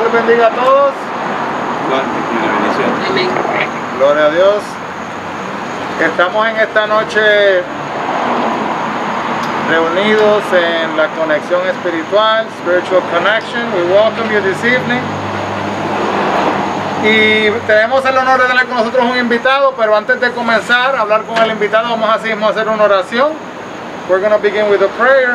Dios les bendiga a todos. Amén. Gloria a Dios. Estamos en esta noche reunidos en la conexión espiritual, Spiritual Connection. We welcome you this evening. Y tenemos el honor de tener con nosotros un invitado, pero antes de comenzar a hablar con el invitado, vamos así mismo a hacer una oración. We're going to begin with a prayer.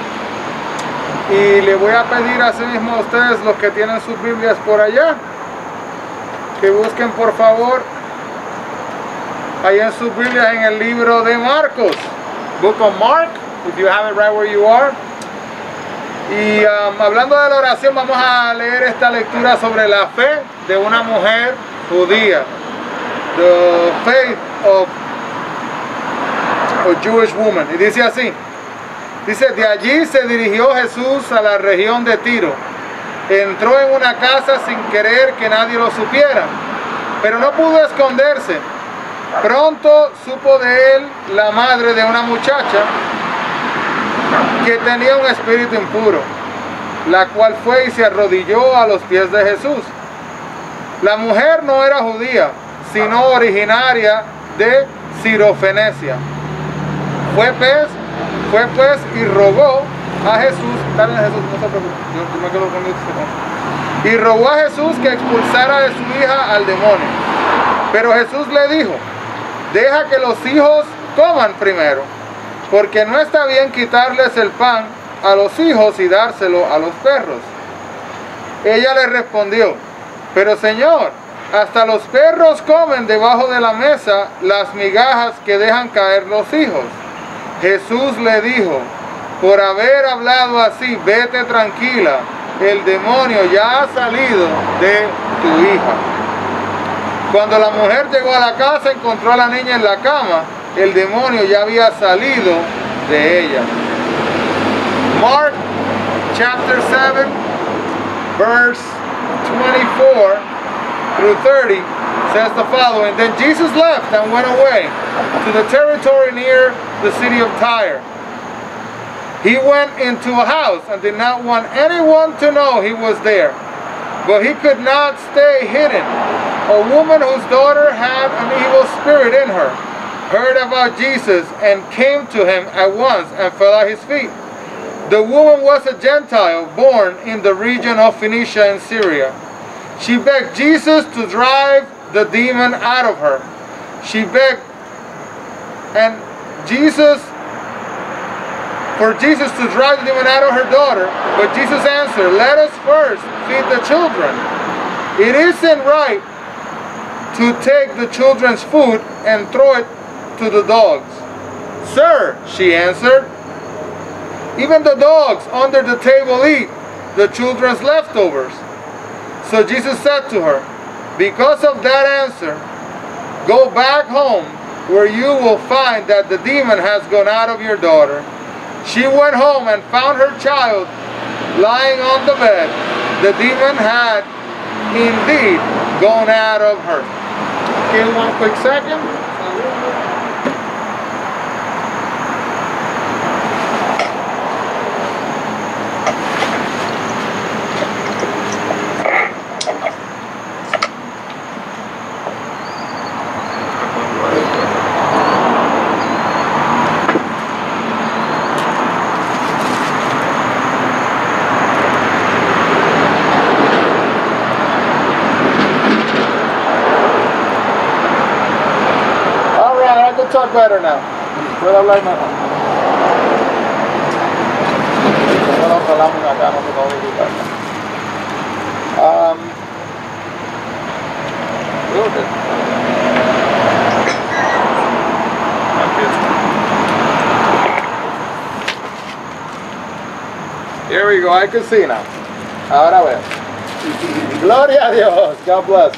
Y le voy a pedir así mismo a ustedes, los que tienen sus Biblias por allá, que busquen por favor ahí en sus Biblias en el libro de Marcos, Book of Mark, if you have it right where you are. Y hablando de la oración, vamos a leer esta lectura sobre la fe de una mujer judía. The faith of a Jewish woman. Y dice así. Dice, de allí se dirigió Jesús a la región de Tiro. Entró en una casa sin querer que nadie lo supiera, pero no pudo esconderse. Pronto supo de él la madre de una muchacha que tenía un espíritu impuro, la cual fue y se arrodilló a los pies de Jesús. La mujer no era judía, sino originaria de Sirofenicia. Fue pues y rogó a Jesús, dale a Jesús, no se preocupe, yo me quedo con esto. Y rogó a Jesús que expulsara de su hija al demonio. Pero Jesús le dijo, deja que los hijos coman primero, porque no está bien quitarles el pan a los hijos y dárselo a los perros. Ella le respondió, pero Señor, hasta los perros comen debajo de la mesa las migajas que dejan caer los hijos. Jesús le dijo, por haber hablado así, vete tranquila, el demonio ya ha salido de tu hija. Cuando la mujer llegó a la casa, encontró a la niña en la cama, el demonio ya había salido de ella. Mark chapter 7, verse 24 through 30 says the following. Then Jesus left and went away to the territory near the city of Tyre. He went into a house and did not want anyone to know he was there, but he could not stay hidden. A woman whose daughter had an evil spirit in her heard about Jesus and came to him at once and fell at his feet. The woman was a Gentile born in the region of Phoenicia and Syria. She begged Jesus to drive the demon out of her. She begged for Jesus to drive the demon out of her daughter, but Jesus answered, let us first feed the children. It isn't right to take the children's food and throw it to the dogs. Sir, she answered, even the dogs under the table eat the children's leftovers. So Jesus said to her, because of that answer, go back home where you will find that the demon has gone out of your daughter. She went home and found her child lying on the bed. The demon had indeed gone out of her. Okay, one quick second. Talk better now. Puedo hablar mejor. Here we go, I can see now. Ahora veo. Gloria a Dios. God bless.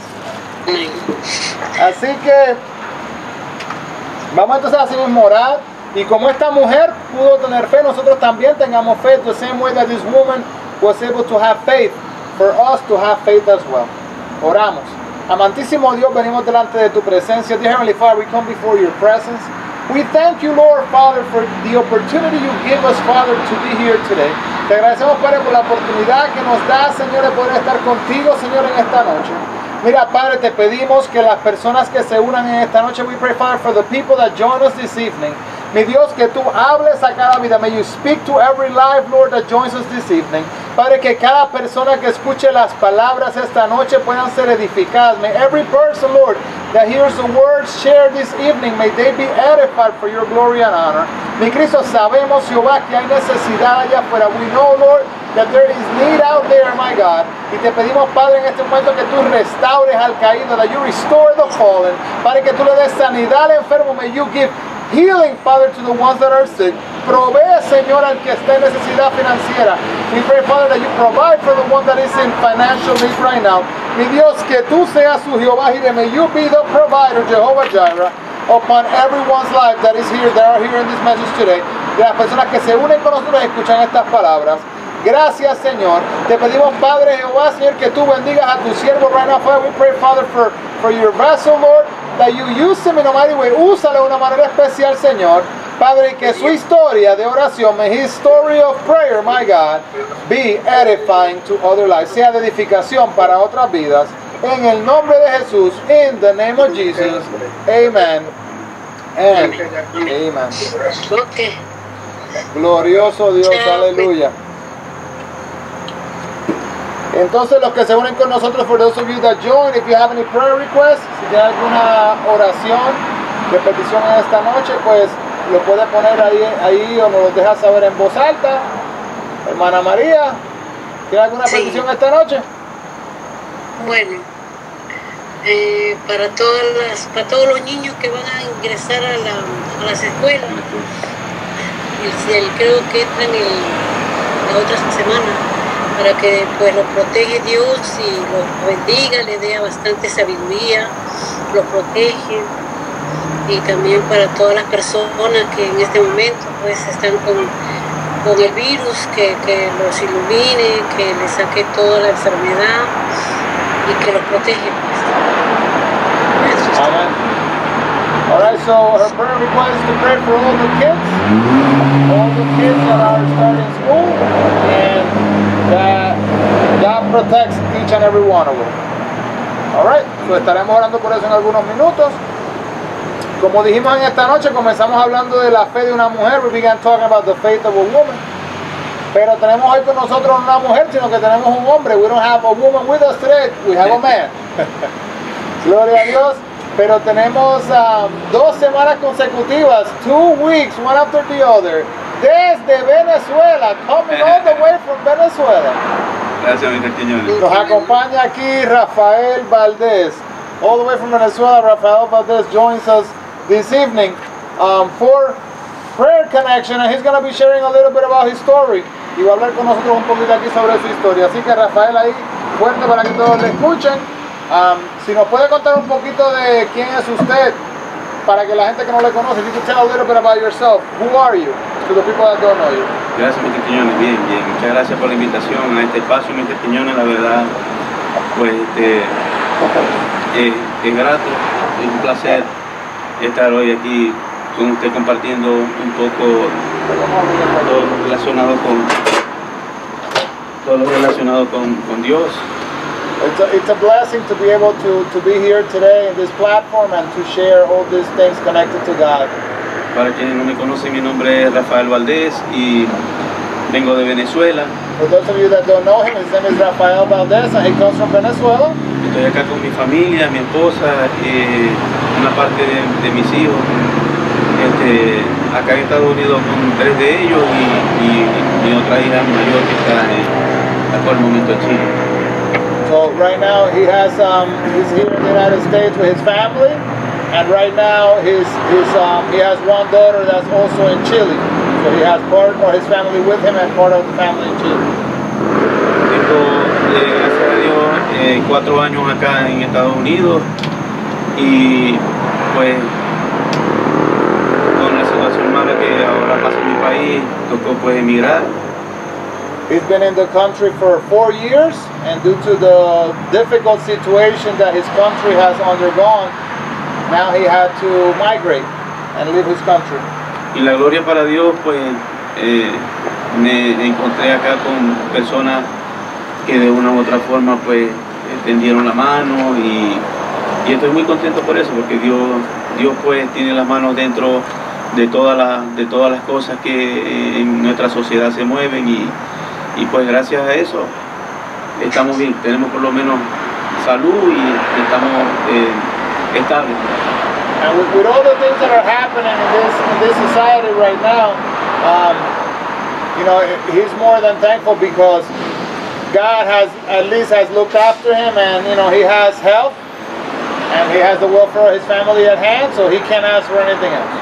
Así que vamos entonces a seguir orar, y como esta mujer pudo tener fe, nosotros también tengamos fe, the same way that this woman was able to have faith, for us to have faith as well. Oramos. Amantísimo Dios, venimos delante de tu presencia. Dear Heavenly Father, we come before your presence. We thank you, Lord, Father, for the opportunity you give us, Father, to be here today. Te agradecemos, Padre, por la oportunidad que nos da, Señor, de poder estar contigo, Señor, en esta noche. Mira, Padre, te pedimos que las personas que se unan en esta noche, we pray, Father, for the people that join us this evening. Mi Dios, que tú hables a cada vida. May you speak to every life, Lord, that joins us this evening. Padre, que cada persona que escuche las palabras esta noche puedan ser edificadas. May every person, Lord, that hears the words shared this evening, may they be edified for your glory and honor. Mi Cristo, sabemos, Jehová, que hay necesidad allá afuera. We know, Lord, that there is need out there, my God. Y te pedimos, Padre, en este momento que tú restaures al caído, that you restore the fallen. Padre, que tú le des sanidad al enfermo. May you give healing, Father, to the ones that are sick. Provee, Señor, al que esté en necesidad financiera. We pray, Father, that you provide for the one that is in financial need right now. Mi Dios, que tú seas su Jehová Jireh. May you be the provider, Jehovah Jireh, upon everyone's life that is here, that are here in this message today. De las personas que se unen con nosotros y escuchan estas palabras. Gracias, Señor. Te pedimos, Padre Jehová, Señor, que tú bendigas a tu siervo right now. Father, we pray, Father, for your vessel, Lord, that you use him in a mighty way. Úsale de una manera especial, Señor. Padre, y que su historia de oración, may his story of prayer, my God, be edifying to other lives. Sea de edificación para otras vidas. En el nombre de Jesús, in the name of Jesus. Amen. And amen. Okay. Glorioso Dios, aleluya. Entonces, los que se unen con nosotros, for those of you that join, if you have any prayer requests, si tiene alguna oración de petición en esta noche, pues lo puede poner ahí o nos lo deja saber en voz alta. Hermana María, ¿tiene alguna petición esta noche? Bueno, para todos los niños que van a ingresar a las escuelas, creo que entran la otra semana, para que pues los protege Dios y los bendiga, le dé bastante sabiduría, los protege, y también para todas las personas que en este momento pues están con el virus, que los ilumine, que les saque toda la enfermedad y que los protege. Pues. Amen. All right, so her prayer request is to pray for all the kids that are starting school, and that God protects each and every one of them. All right, so estaremos orando por eso en algunos minutos. Como dijimos en esta noche, comenzamos hablando de la fe de una mujer. We began talking about the faith of a woman. Pero tenemos hoy con nosotros no una mujer, sino que tenemos un hombre. We don't have a woman with us today, we have a man. Gloria a Dios. Pero tenemos 2 semanas consecutivas, 2 weeks, one after the other, desde Venezuela, coming all the way from Venezuela. Gracias, Mr. Quiñones. Nos acompaña aquí Rafael Valdés, all the way from Venezuela. Rafael Valdés joins us this evening for Prayer Connection, and he's going to be sharing a little bit about his story. Y va a hablar con nosotros un poquito aquí sobre su historia. Así que Rafael ahí, fuerte para que todos le escuchen. Si nos puede contar un poquito de quién es usted, para que la gente que no le conoce, if you could tell a little bit about yourself. Who are you? To the people that don't know you. Gracias, Mr. Quiñones. Bien. Muchas gracias por la invitación a este espacio, Mr. Quiñones. La verdad, pues es grato, es un placer estar hoy aquí con usted compartiendo un poco todo lo relacionado con Dios. It's a blessing to be able to be here today in this platform and to share all these things connected to God. Para quienes no me conocen, mi nombre es Rafael Valdés y vengo de Venezuela. For those of you that don't know him, his name is Rafael Valdés and he comes from Venezuela. Estoy acá con mi familia, mi esposa, una parte de mis hijos. Acá en Estados Unidos con 3 de ellos y mi otra hija mayor que está por el momento en Chile. So right now he's here in the United States with his family, and right now he has one daughter that's also in Chile. So he has part of his family with him and part of the family in Chile. Tengo, gracias a Dios, 4 años acá en Estados Unidos y pues con la situación mala que ahora pasa en mi país, tocó pues emigrar. He's been in the country for 4 years, and due to the difficult situation that his country has undergone, now he had to migrate and leave his country. Y la gloria para Dios, pues me encontré acá con personas que de una u otra forma pues tendieron la mano y estoy muy contento por eso, porque Dios pues tiene las manos dentro de todas las cosas que en nuestra sociedad se mueven y pues gracias a eso estamos bien, tenemos por lo menos salud y estamos estables. And with all the things that are happening in this society right now, you know, he's more than thankful because God at least has looked after him, and you know, he has health and he has the welfare of his family at hand, so he can't ask for anything else.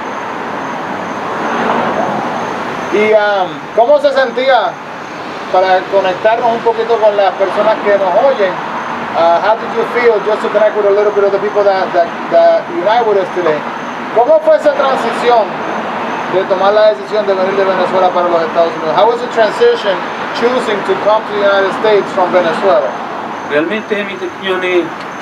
Y ¿cómo se sentía, para conectarnos un poquito con las personas que nos oyen? How did you feel, just to connect with a little bit of the people that unite with us today? ¿Cómo fue esa transición de tomar la decisión de venir de Venezuela para los Estados Unidos? How was the transition choosing to come to the United States from Venezuela? Realmente, mis Quiñones,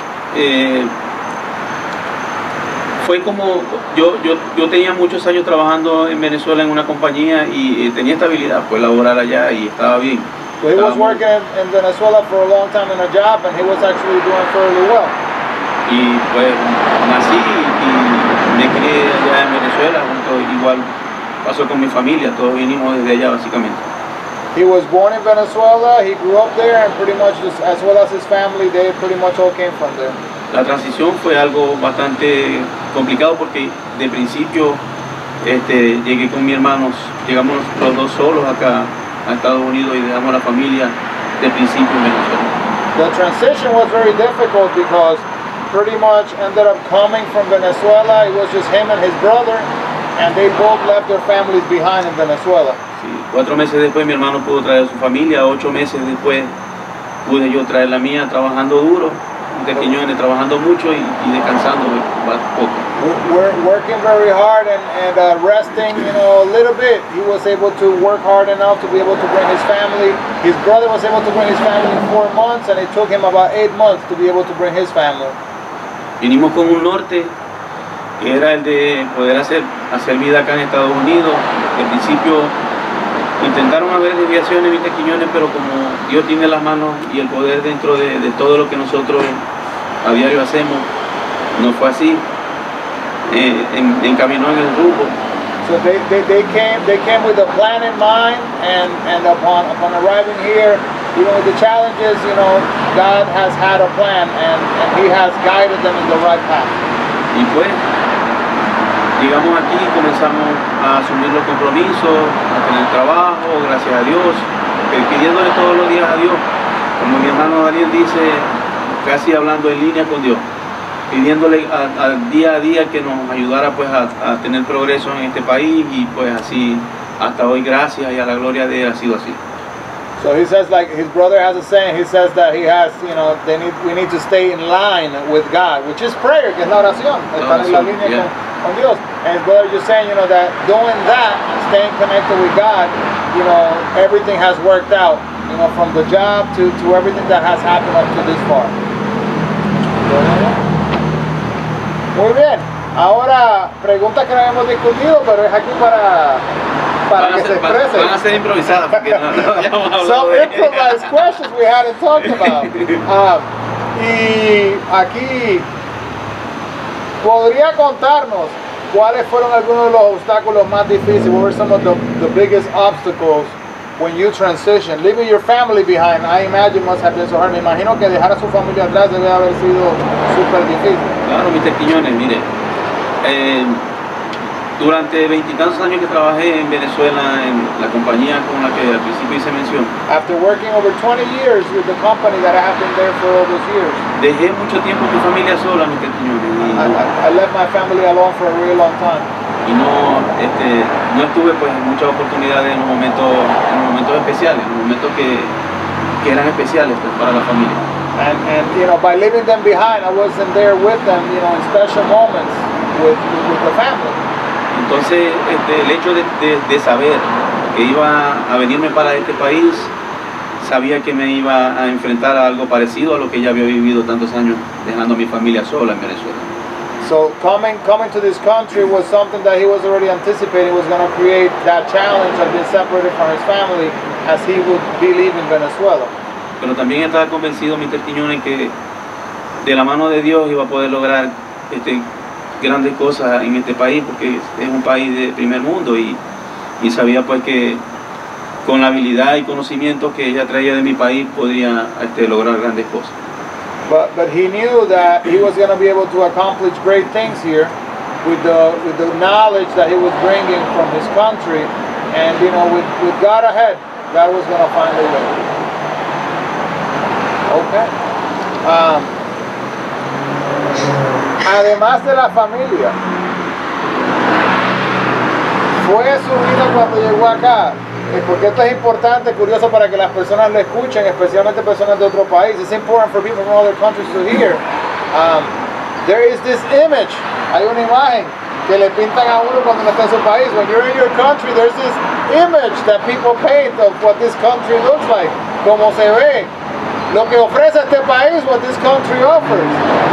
fue como, yo tenía muchos años trabajando en Venezuela en una compañía y tenía estabilidad, pues laboral allá y estaba bien. So he was working in Venezuela for a long time in a job, and he was actually doing fairly well. Y pues nací y me crié allá en Venezuela, igual pasó con mi familia, todos vinimos desde allá básicamente. He was born in Venezuela, he grew up there, and pretty much just, as well as his family, they pretty much all came from there. La transición fue algo bastante complicado porque de principio llegué con mis hermanos, llegamos los dos solos acá a Estados Unidos y dejamos la familia de principio en Venezuela. The transition was very difficult because pretty much ended up coming from Venezuela. It was just him and his brother, and they both left their families behind in Venezuela. Sí, 4 meses después mi hermano pudo traer a su familia, 8 meses después pude yo traer la mía trabajando duro, de Quiñones, trabajando mucho y descansando poco. We're working very hard and resting, you know, a little bit. He was able to work hard enough to be able to bring his family. His brother was able to bring his family in 4 months, and it took him about 8 months to be able to bring his family. Vinimos con un norte que era el de poder hacer vida acá en Estados Unidos. Al principio intentaron haber desviaciones, mis Quiñones, pero como Dios tiene las manos y el poder dentro de todo lo que nosotros a diario hacemos, no fue así. Encaminó en el rumbo. So they came with a plan in mind, and upon arriving here, even with the challenges, you know, God has had a plan, and He has guided them in the right path. Y pues, llegamos aquí, comenzamos a asumir los compromisos, a tener trabajo, gracias a Dios, pidiéndole todos los días a Dios, como mi hermano Daniel dice, casi hablando en línea con Dios, pidiéndole día a día que nos ayudara pues a tener progreso en este país, y pues así hasta hoy, gracias y a la gloria de Él, ha sido así. So he says, like his brother has a saying, he says that he has, you know, we need to stay in line with God, which is prayer, que es la oración, estar en la línea con Dios. And his brother just saying, you know, that doing that, staying connected with God, you know, everything has worked out, you know, from the job to everything that has happened up to this far. Muy bien. Ahora, preguntas que no hemos discutido, pero es aquí para que se exprese. Van a ser improvisadas porque no habíamos hablado. Some improvised questions we hadn't talked about. Y aquí, ¿podría contarnos cuáles fueron algunos de los obstáculos más difíciles? What were some of the biggest obstacles when you transition, leaving your family behind? I imagine must have been so hard. Me imagino que dejar a su familia atrás debe haber sido súper difícil. Claro, Mr. Quiñones, mire, durante 20 y tantos años que trabajé en Venezuela en la compañía con la que al principio hice mención. After working over 20 years with the company that I have been there for all those years. Dejé mucho tiempo mi familia sola, Mr. Quiñones. I left my family alone for a really long time. Y no estuve pues en muchas oportunidades en los momentos especiales, en los momentos que eran especiales pues, para la familia. And you know, by leaving them behind, I wasn't there with them, you know, in special moments with the family. Entonces, el hecho de saber que iba a venirme para este país, sabía que me iba a enfrentar a algo parecido a lo que ya había vivido tantos años dejando a mi familia sola en Venezuela. So coming to this country was something that he was already anticipating was going to create that challenge of being separated from his family as he would be leaving Venezuela. Pero también estaba convencido Mr. Quiñones que de la mano de Dios iba a poder lograr grandes cosas en este país, porque es un país de primer mundo, y sabía pues que con la habilidad y conocimientos que ella traía de mi país podría lograr grandes cosas. But he knew that he was going to be able to accomplish great things here with the knowledge that he was bringing from his country, and you know, with God ahead, God was going to find a way. Okay. Además de la familia, fue su vida cuando llegó acá, porque esto es importante, curioso para que las personas lo escuchen, especialmente personas de otro país. It's important for people from other countries to hear. There is this image, hay una imagen que le pintan a uno cuando uno está en su país. When you're in your country, there's this image that people paint of what this country looks like, como se ve, lo que ofrece este país, what this country offers.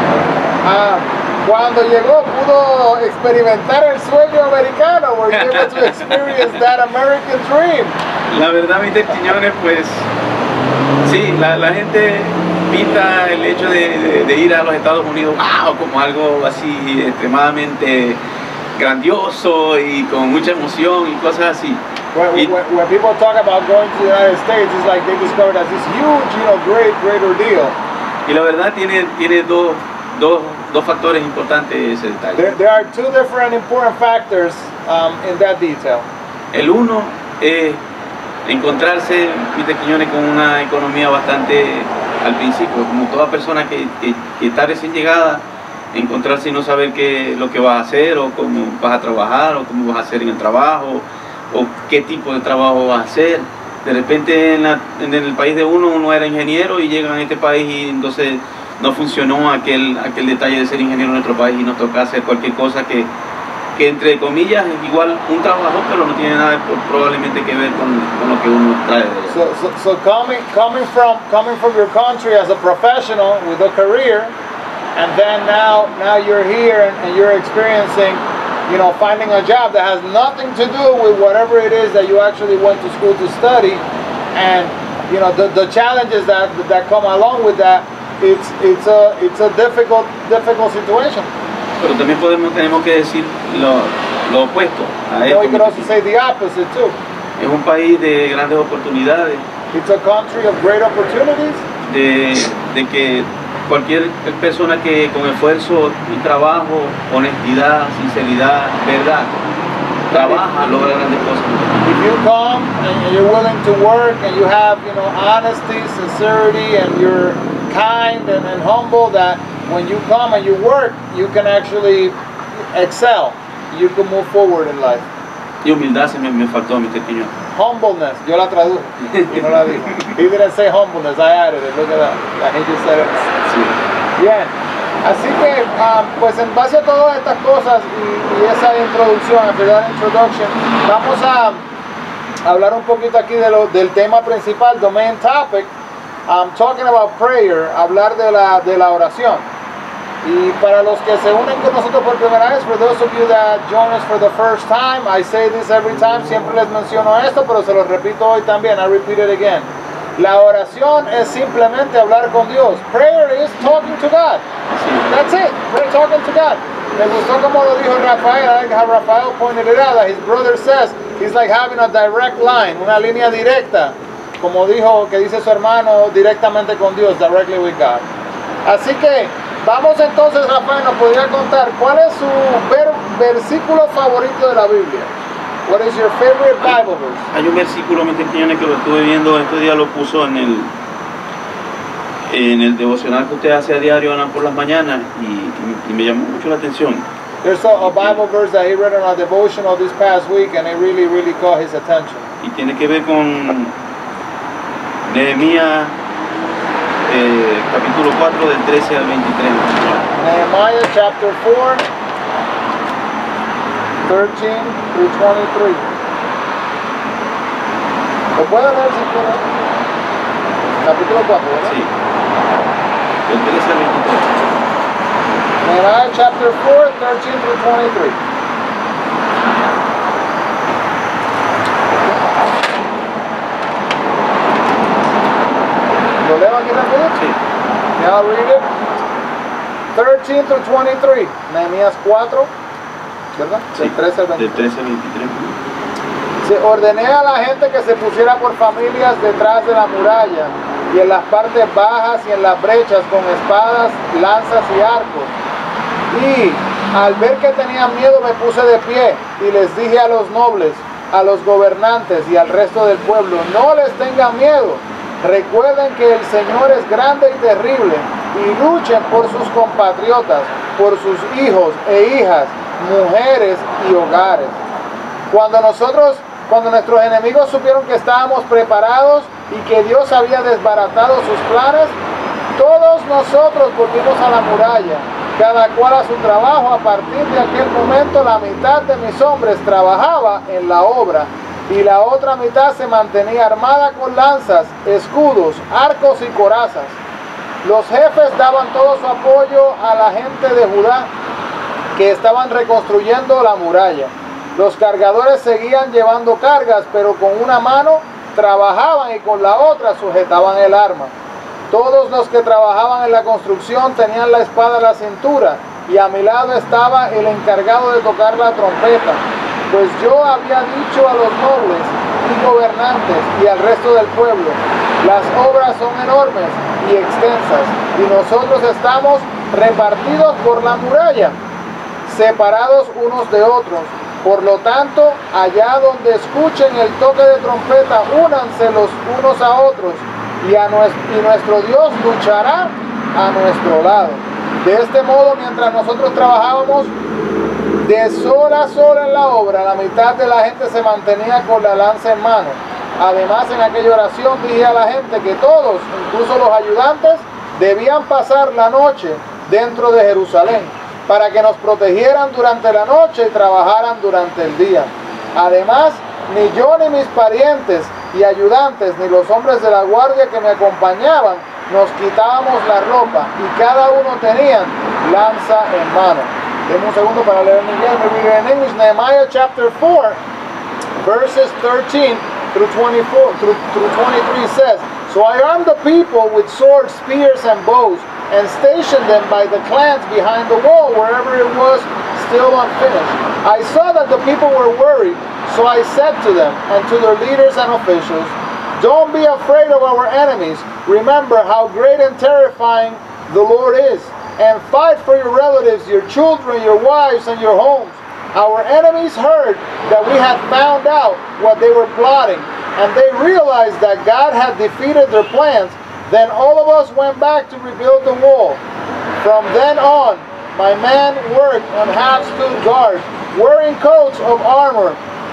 Cuando llegó pudo experimentar el sueño americano, were you able to experience that American dream? La verdad, Mr. Quiñones, pues sí, la gente pinta el hecho de ir a los Estados Unidos, wow, como algo así extremadamente grandioso y con mucha emoción y cosas así. When people talk about going to the United States, it's like they discovered as this huge, you know, great ordeal. Y la verdad tiene dos factores importantes ese detalle. There are two different important factors in that detail. El uno es encontrarse, Mr. Quiñones, con una economía bastante al principio, como toda persona que está recién llegada, encontrarse y no saber qué lo que vas a hacer, o cómo vas a trabajar, o cómo vas a hacer en el trabajo, o qué tipo de trabajo vas a hacer. De repente en el país de uno era ingeniero y llegan a este país y entonces no funcionó aquel detalle de ser ingeniero en nuestro país y nos toca hacer cualquier cosa que entre comillas es igual un trabajo, pero no tiene nada probablemente que ver con lo que uno trae de allá. So coming from your country as a professional with a career, and then now you're here and you're experiencing, you know, finding a job that has nothing to do with whatever it is that you actually went to school to study, and you know the challenges that come along with that. It's a difficult situation. Pero también tenemos que decir lo opuesto a esto. We can also say the opposite too. Es un país de grandes oportunidades. It's a country of great opportunities. De que cualquier persona que con esfuerzo y trabajo, honestidad, sinceridad, verdad, trabaja, logra grandes cosas. If you come and you're willing to work and you have, you know, honesty, sincerity, and you're kind and humble, that when you come and you work, you can actually excel. You can move forward in life. Y humildad se me faltó, Mr. Quiñones. Humbleness, yo la traduje y no la dijo. He didn't say humbleness, I added it. Look at that. He just said it. Sí. Bien. Así que, pues en base a todas estas cosas y esa introducción, en verdad, introduction, vamos a hablar un poquito aquí del tema principal, the main topic. Talking about prayer, hablar de la oración. Y para los que se unen con nosotros por primera vez, for those of you that join us for the first time, I say this every time, siempre les menciono esto, pero se lo repito hoy también, I repeat it again. La oración es simplemente hablar con Dios. Prayer is talking to God. That's it, we're talking to God. Me gustó como lo dijo Rafael, I like how Rafael pointed it out, that his brother says, it's like having a direct line, una línea directa. Como dijo, que dice su hermano, directamente con Dios, directly with God. Así que vamos entonces, Rafael, nos podría contar cuál es su versículo favorito de la Biblia. What is your favorite Bible verse? Hay un versículo, Mr. Quiñones, que lo estuve viendo estos días, lo puso en el devocional que usted hace a diario por las mañanas y me llamó mucho la atención. There's a Bible verse that he read on a devotional this past week and it really caught his attention. Y tiene que ver con Nehemías capítulo 4 del 13 al 23. Nehemiah chapter 4, 13 through 23. ¿Lo puede leer si quiere? Capítulo 4, ¿verdad? Sí. Del 13 al 23. Nehemiah chapter 4, 13 through 23. ¿Lo leo aquí rápido? Sí. Now read it. 13 through 23. Nehemías 4, ¿verdad? Del 13 al 23. Del 13 al 23. Ordené a la gente que se pusiera por familias detrás de la muralla y en las partes bajas y en las brechas con espadas, lanzas y arcos. Y al ver que tenían miedo me puse de pie y les dije a los nobles, a los gobernantes y al resto del pueblo, no les tengan miedo. Recuerden que el Señor es grande y terrible y luchen por sus compatriotas, por sus hijos e hijas, mujeres y hogares. Cuando nuestros enemigos supieron que estábamos preparados y que Dios había desbaratado sus planes, todos nosotros volvimos a la muralla, cada cual a su trabajo. A partir de aquel momento, la mitad de mis hombres trabajaba en la obra y la otra mitad se mantenía armada con lanzas, escudos, arcos y corazas. Los jefes daban todo su apoyo a la gente de Judá que estaban reconstruyendo la muralla. Los cargadores seguían llevando cargas, pero con una mano trabajaban y con la otra sujetaban el arma. Todos los que trabajaban en la construcción tenían la espada a la cintura y a mi lado estaba el encargado de tocar la trompeta, pues yo había dicho a los nobles y gobernantes y al resto del pueblo, las obras son enormes y extensas y nosotros estamos repartidos por la muralla, separados unos de otros. Por lo tanto, allá donde escuchen el toque de trompeta, únanse los unos a otros y nuestro Dios luchará a nuestro lado. De este modo, mientras nosotros trabajábamos de sol a sol en la obra, la mitad de la gente se mantenía con la lanza en mano. Además, en aquella oración dije a la gente que todos, incluso los ayudantes, debían pasar la noche dentro de Jerusalén, para que nos protegieran durante la noche y trabajaran durante el día. Además, ni yo ni mis parientes y ayudantes, ni los hombres de la guardia que me acompañaban, nos quitábamos la ropa y cada uno tenía lanza en mano. Denme un segundo para leer en inglés. We read in English. Nehemiah chapter 4, verses 13 through 24 through 23 says, "So I armed the people with swords, spears, and bows, and stationed them by the clans behind the wall wherever it was still unfinished. I saw that the people were worried, so I said to them and to their leaders and officials, don't be afraid of our enemies. Remember how great and terrifying the Lord is, and fight for your relatives, your children, your wives, and your homes. Our enemies heard that we had found out what they were plotting, and they realized that God had defeated their plans. Then all of us went back to rebuild the wall. From then on, my men worked and half stood guard, wearing coats of armor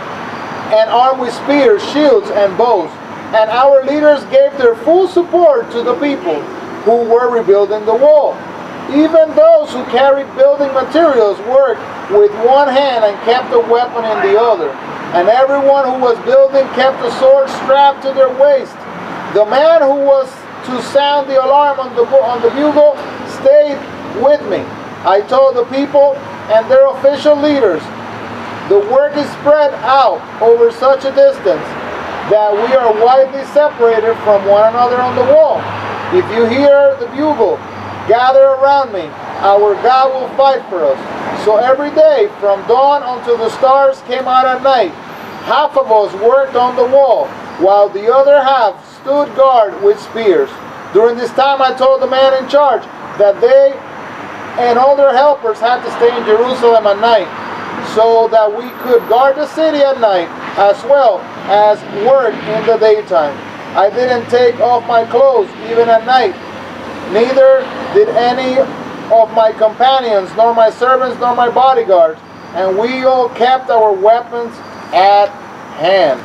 and armed with spears, shields, and bows. And our leaders gave their full support to the people who were rebuilding the wall. Even those who carried building materials worked with one hand and kept a weapon in the other. And everyone who was building kept a sword strapped to their waist. The man who was to sound the alarm on the bugle stayed with me. I told the people and their official leaders, the work is spread out over such a distance that we are widely separated from one another on the wall. If you hear the bugle, gather around me. Our God will fight for us. So every day, from dawn until the stars came out at night, half of us worked on the wall, while the other half stood guard with spears. During this time, I told the man in charge that they and all their helpers had to stay in Jerusalem at night, so that we could guard the city at night as well as work in the daytime. I didn't take off my clothes even at night. Neither did any of my companions, nor my servants, nor my bodyguards, and we all kept our weapons at hand.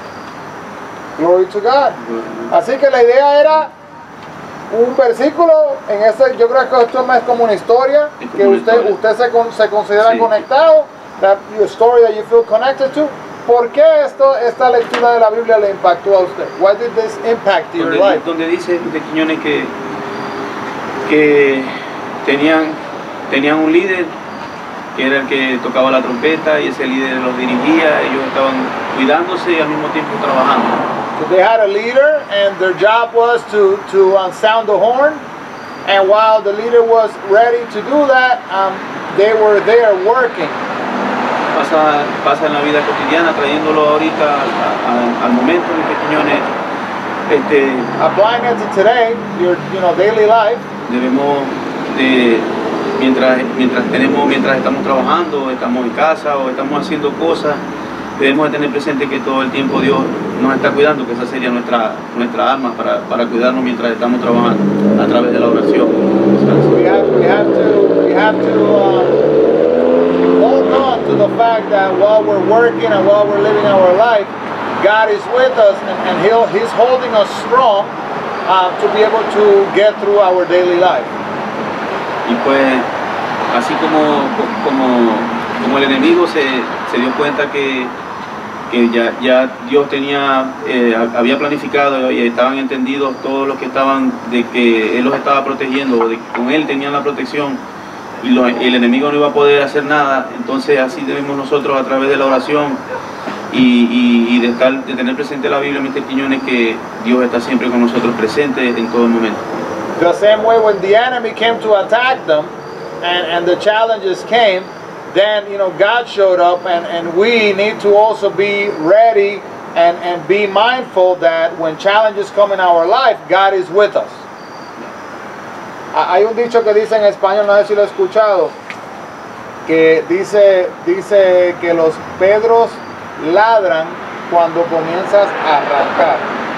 Glory to God. Así que la idea era un versículo, en ese, yo creo que esto es más como una historia, que usted se considera conectado, that your story that you feel connected to. ¿Por qué esta lectura de la Biblia le impactó a usted? Why did this impact your life? Donde dice de Quiñones que tenían tenían un líder que era el que tocaba la trompeta y ese líder los dirigía, ellos estaban cuidándose y al mismo tiempo trabajando. So they had a leader, and their job was to sound the horn. And while the leader was ready to do that, they were there working. Pasa en la vida cotidiana, trayéndolo ahorita al momento, mis pequeñones. Applying it to today, your daily life. Debemos de mientras estamos trabajando, estamos en casa o estamos haciendo cosas, debemos de tener presente que todo el tiempo Dios nos está cuidando, que esa sería nuestra arma para cuidarnos mientras estamos trabajando a través de la oración. We have to hold on to the fact that while we're working and while we're living our life, God is with us, and He's holding us strong to be able to get through our daily life. Y pues, así como el enemigo se dio cuenta que ya Dios había planificado y estaban entendidos todos los que estaban de que Él los estaba protegiendo, de que con Él tenían la protección y el enemigo no iba a poder hacer nada. Entonces así debemos nosotros, a través de la oración y de tener presente la Biblia, Mr. Quiñones, que Dios está siempre con nosotros presente en todo momento. The same way when the enemy came to attack them and the challenges came, then God showed up, and we need to also be ready and be mindful that when challenges come in our life, God is with us. Hay un dicho que dice en español, no sé si lo he escuchado, que dice que los pedros ladran cuando comienzas a arrancar.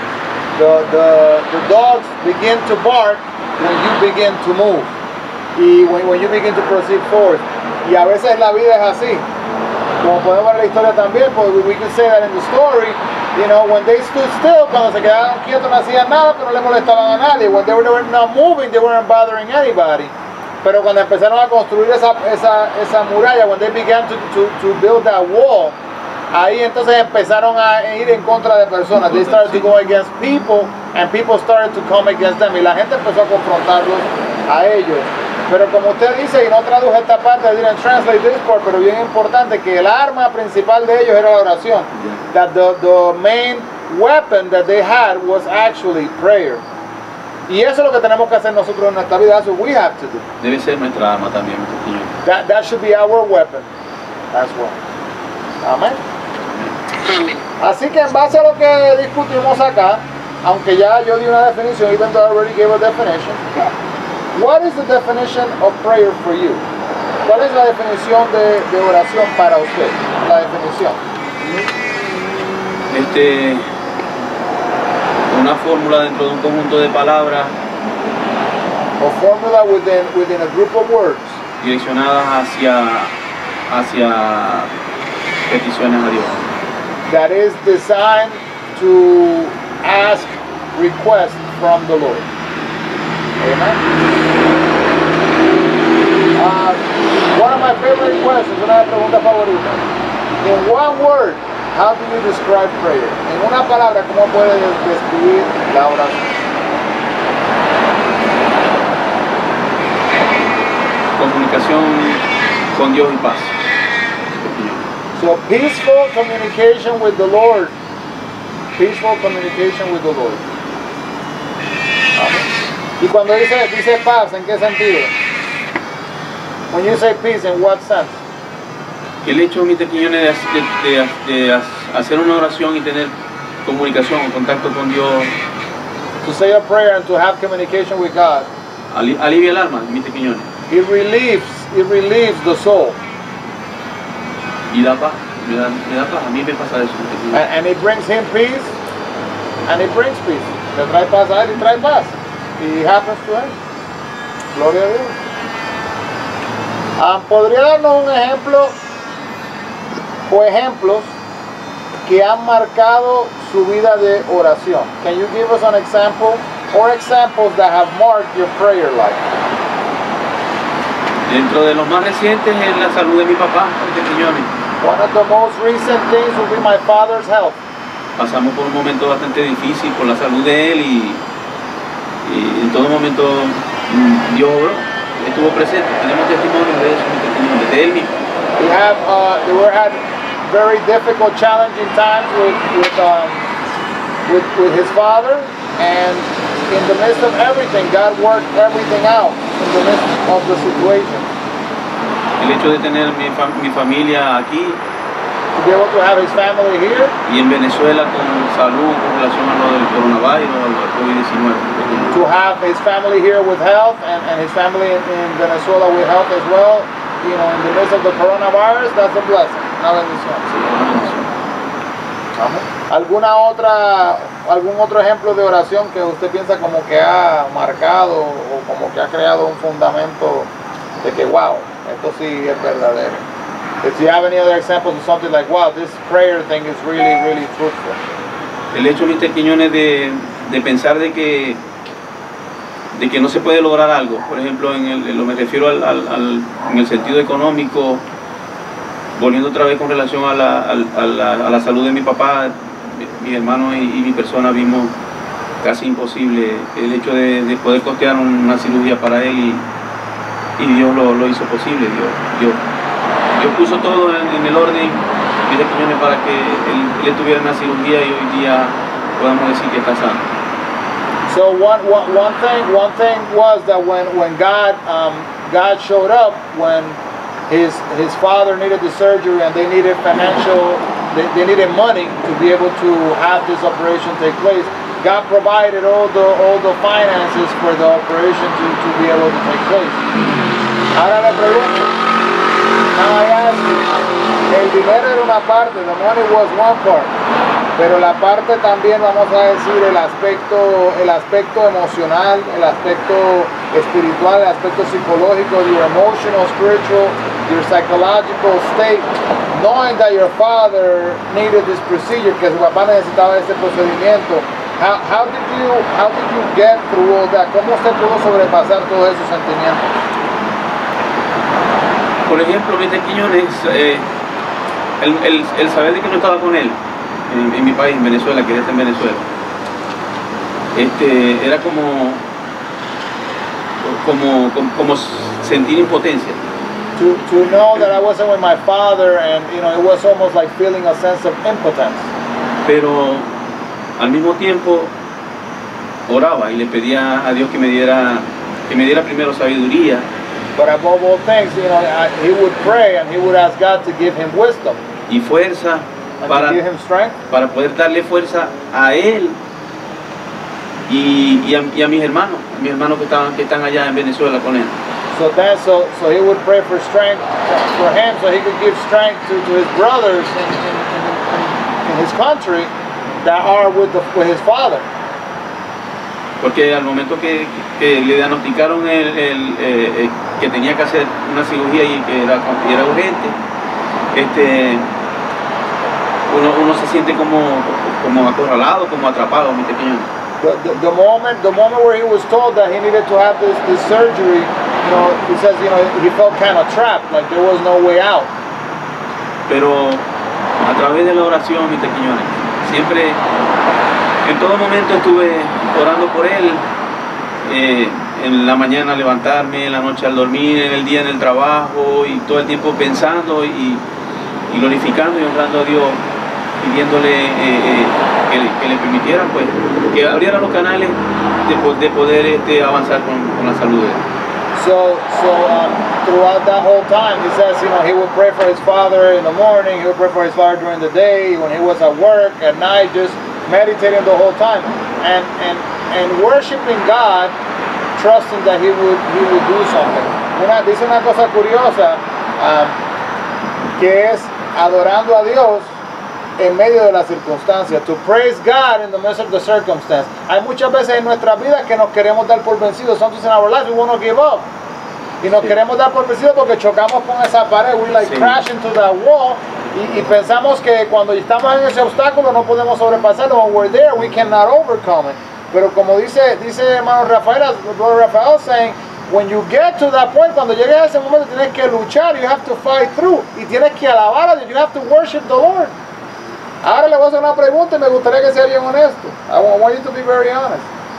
The dogs begin to bark when you begin to move, y when you begin to proceed forward. Y a veces la vida es así, como podemos ver en la historia también, porque we can say that in the story, when they stood still, cuando se quedaron quietos no hacían nada, pero no le molestaban a nadie. When they were not moving, they weren't bothering anybody. Pero cuando empezaron a construir esa muralla, when they began to build that wall, ahí entonces empezaron a ir en contra de personas. They started to go against people, and people started to come against them. Y la gente empezó a confrontarlos a ellos. Pero como usted dice, y no traduje esta parte, I didn't translate this part, pero bien importante, que el arma principal de ellos era la oración. That the main weapon that they had was actually prayer. Y eso es lo que tenemos que hacer nosotros en nuestra vida. That's what we have to do. Debe ser nuestra arma también, Mr. Quiñones. That should be our weapon as well. Amén. Así que en base a lo que discutimos acá, aunque ya yo di una definición, even though I already gave a definition, what is the definition of prayer for you? ¿Cuál es la definición de oración para usted? La definición. Una fórmula dentro de un conjunto de palabras. A formula within a group of words. Direccionadas hacia peticiones a Dios. That is designed to ask requests from the Lord. Amen. One of my favorite questions, una pregunta favorita. In one word, how do you describe prayer? En una palabra, ¿cómo puedes describir la oración? Comunicación con Dios y paz. So peaceful communication with the Lord. Peaceful communication with the Lord. Amen. Y cuando dice paz, ¿en qué sentido? When you say peace, in what sense? El hecho, Mr. Quiñones, de hacer una oración y tener comunicación o contacto con Dios. To say a prayer and to have communication with God. Alivia el alma, Mr. Quiñones. It relieves the soul. Y da paz, me da paz. A mí me pasa eso. And it brings him peace, and it brings peace. Le trae paz a él y trae paz. It happens to him. Gloria a Dios. ¿Podría darnos un ejemplo o ejemplos que han marcado su vida de oración? Can you give us an example or examples that have marked your prayer life? Dentro de los más recientes es la salud de mi papá, Mr. Quiñones. One of the most recent things will be my father's health. Pasamos por un momento bastante difícil por la salud de él y en todo momento Dios obró. estuvo presente. Tenemos testimonios de eso, de él mismo. We had very difficult, challenging times with his father, and in the midst of everything, God worked everything out in the midst of the situation. El hecho de tener mi familia aquí To be able to have his family here, y en Venezuela con salud con relación a lo del coronavirus, al COVID-19. to have his family here with health, and his family in Venezuela with health as well, you know, in the midst of the coronavirus, that's a blessing, una bendición. Sí, una bendición. ¿Algún otro ejemplo de oración que usted piensa como que ha marcado o como que ha creado un fundamento de que wow, esto sí es verdadero? If you have any other examples of something like wow, this prayer thing is really, really fruitful. El hecho, Mr. Quiñones, de pensar de que no se puede lograr algo, por ejemplo, me refiero en el sentido económico, volviendo otra vez con relación a la salud de mi papá, mi hermano y mi persona, vimos casi imposible el hecho de poder costear una cirugía para él, y Dios lo hizo posible. Dios puso todo en el orden, Mr. Quiñones, para que él tuviera una cirugía y hoy día podamos decir que está sano. So one thing was that when God showed up when his father needed the surgery and they needed they needed money to be able to have this operation take place, God provided all the finances for the operation to be able to take place. Ahora le pregunto, now I ask you, el dinero era una parte, the money was one part, pero la parte también, vamos a decir, el aspecto emocional, el aspecto espiritual, el aspecto psicológico, your emotional, spiritual, your psychological state, knowing that your father needed this procedure, que su papá necesitaba este procedimiento. How did you get through all that? ¿Cómo usted pudo sobrepasar todos esos sentimientos? Por ejemplo, Mr. Quiñones, el saber de que no estaba con él en mi país, en Venezuela, que está en Venezuela, era como sentir impotencia. To know that I wasn't with my father, and you know, it was almost like feeling a sense of impotence. Pero al mismo tiempo oraba y le pedía a Dios que me diera primero sabiduría. But above all things, you know, he would pray and he would ask God to give him wisdom y fuerza and to give him strength, para poder darle fuerza a él y a mis hermanos que están allá en Venezuela con él. So he would pray for strength for him, so he could give strength to his brothers in his country that are with his father. Porque al momento que le diagnosticaron que tenía que hacer una cirugía y que era urgente, uno se siente como acorralado, como atrapado, mi pequeño. The moment where he was told that he needed to have this surgery, you know, he says, you know, he felt kind of trapped, like there was no way out. Pero a través de la oración, mis pequeñones, siempre, en todo momento estuve orando por él, en la mañana al levantarme, en la noche al dormir, en el día en el trabajo, y todo el tiempo pensando y glorificando y honrando a Dios, pidiéndole que le permitiera, pues, que abriera los canales de poder avanzar con la salud de él. So throughout that whole time, he says, you know, he would pray for his father in the morning, he would pray for his father during the day, when he was at work, at night, just meditating the whole time, and worshiping God, trusting that he would do something. Dice una cosa curiosa, que es adorando a Dios en medio de las circunstancias. To praise God in the midst of the circumstance. Hay muchas veces en nuestras vidas que nos queremos dar por vencidos. Sometimes in our lives we want to give up. Y nos queremos dar por vencidos porque chocamos con esa pared. We like crash into that wall. Y pensamos que cuando estamos en ese obstáculo no podemos sobrepasarlo. When we're there, we cannot overcome it. Pero como dice hermano Rafael, brother Rafael saying, when you get to that point, cuando llegues a ese momento tienes que luchar, you have to fight through. Y tienes que alabar a Dios, you have to worship the Lord. Ahora le voy a hacer una pregunta y me gustaría que sea bien honesto. I want you to be very honest.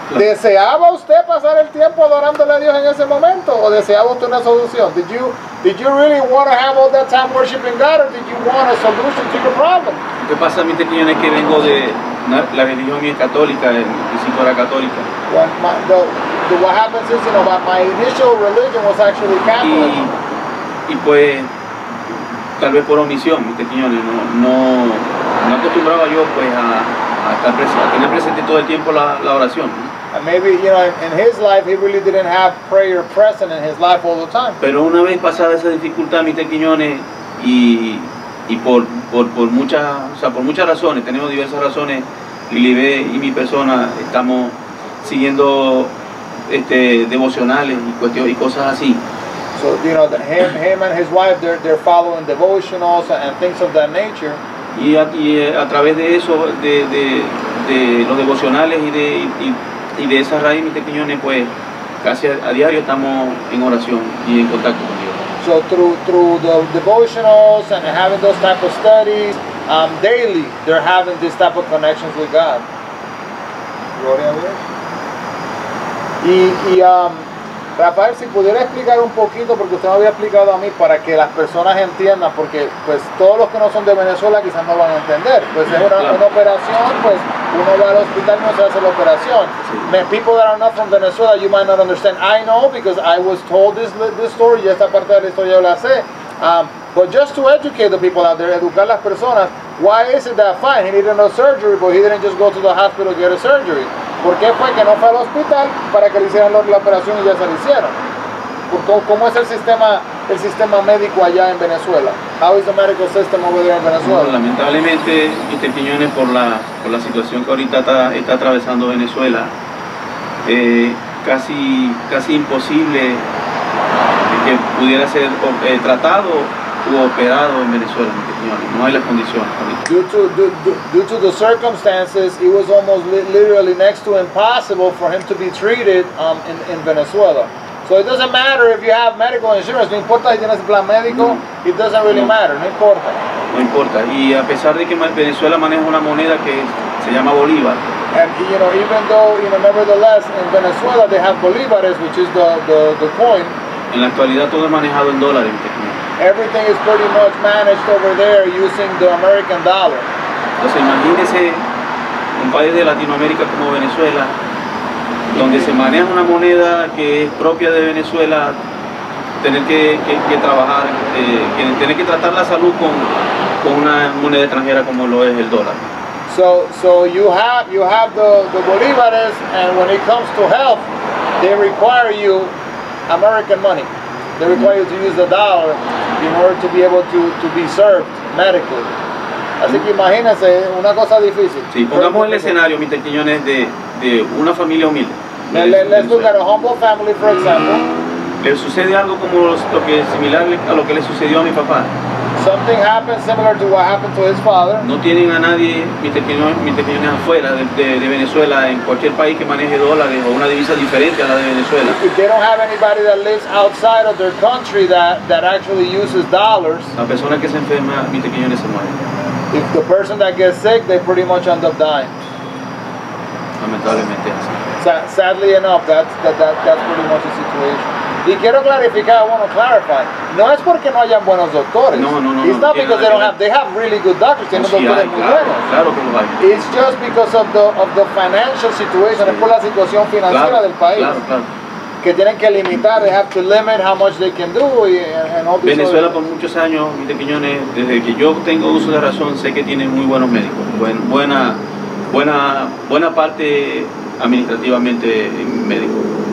Claro. ¿Deseaba usted pasar el tiempo adorándole a Dios en ese momento o deseaba usted una solución? Did you really want to have all that time worshiping God, or did you want a solution to your problem? Lo que pasa, mi pequeño, es que vengo de la religión mía es católica, el principio era católica. What happens is, my initial religion was actually Catholic. Y pues, tal vez por omisión, mi pequeño, no acostumbraba yo pues a tener presente todo el tiempo la oración. And maybe, in his life, he really didn't have prayer present in his life all the time. Pero una vez pasada esa dificultad, mis pequeñones, y por muchas razones, tenemos diversas razones, Lilibé y mi persona estamos siguiendo devocionales y cosas así. So, him and his wife, they're following devotionals and things of that nature. Y a través de eso, de los devocionales y de esa raíz, mis pequeñones, pues casi a diario estamos en oración y en contacto con Dios. So through the devotionals and having those type of studies, daily they're having this type of connections with God. Gloria a Dios. Rafael, si pudiera explicar un poquito, porque usted me había explicado a mí, para que las personas entiendan, porque pues todos los que no son de Venezuela quizás no van a entender. Pues es una operación, pues uno va al hospital y no se hace la operación. Sí. People that are not from Venezuela, you might not understand. I know because I was told this story, y esta parte de la historia yo la sé. But just to educate the people out there, educar las personas, why is it that fine? He needed no surgery, but he didn't just go to the hospital to get a surgery. ¿Por qué fue que no fue al hospital para que le hicieran la operación y ya se la hicieron? ¿Cómo es el sistema médico allá en Venezuela? How is the medical system over there in Venezuela? Bueno, lamentablemente, Mr. Quiñones, por la situación que ahorita está atravesando Venezuela, casi imposible que pudiera ser tratado u operado en Venezuela, no hay las condiciones. Due to the circumstances, it was almost literally next to impossible for him to be treated in Venezuela. So it doesn't matter if you have medical insurance, no importa si tienes plan médico, it doesn't really matter, no importa. No importa, y a pesar de que Venezuela maneja una moneda que se llama bolívar. And even though, nevertheless, in Venezuela they have bolívares, which is the coin. En la actualidad todo es manejado en dólares. Everything is pretty much managed over there using the American dollar. Entonces imagínese un país de Latinoamérica como Venezuela, donde se maneja una moneda que es propia de Venezuela, tener que trabajar, tener que tratar la salud con una moneda extranjera como lo es el dólar. So you have the bolívares, and when it comes to health, they require you American money. They require you to use the dollar in order to be able to be served medically. Así que imagínense, una cosa difícil. Sí, pongamos el escenario, mis Quiñones, de una familia humilde. Let's look at a humble family, for example. Le sucede algo como similar a lo que le sucedió a mi papá. Something happened similar to what happened to his father. No tienen a nadie, mis Quiñones, afuera de Venezuela, en cualquier país que maneje dólares o una divisa diferente a la de Venezuela. If they don't have anybody that lives outside of their country that actually uses dollars. La persona que se enferma, mis Quiñones, se muere. If the person that gets sick, they pretty much end up dying. Lamentablemente es así. Sadly enough, that's pretty much the situation. Y quiero clarificar, clarify. No es porque no hayan buenos doctores. No. It's not because they have really good doctors. Tienen doctores muy buenos. Claro que lo hay. It's just because of the financial situation. Es por la situación financiera del país. Claro. Que tienen que limitar. They have to limit how much they can do. And all this Venezuela por muchos años, mis Quiñones, desde que yo tengo uso de razón, sé que tiene muy buenos médicos. Buena parte administrativamente médico.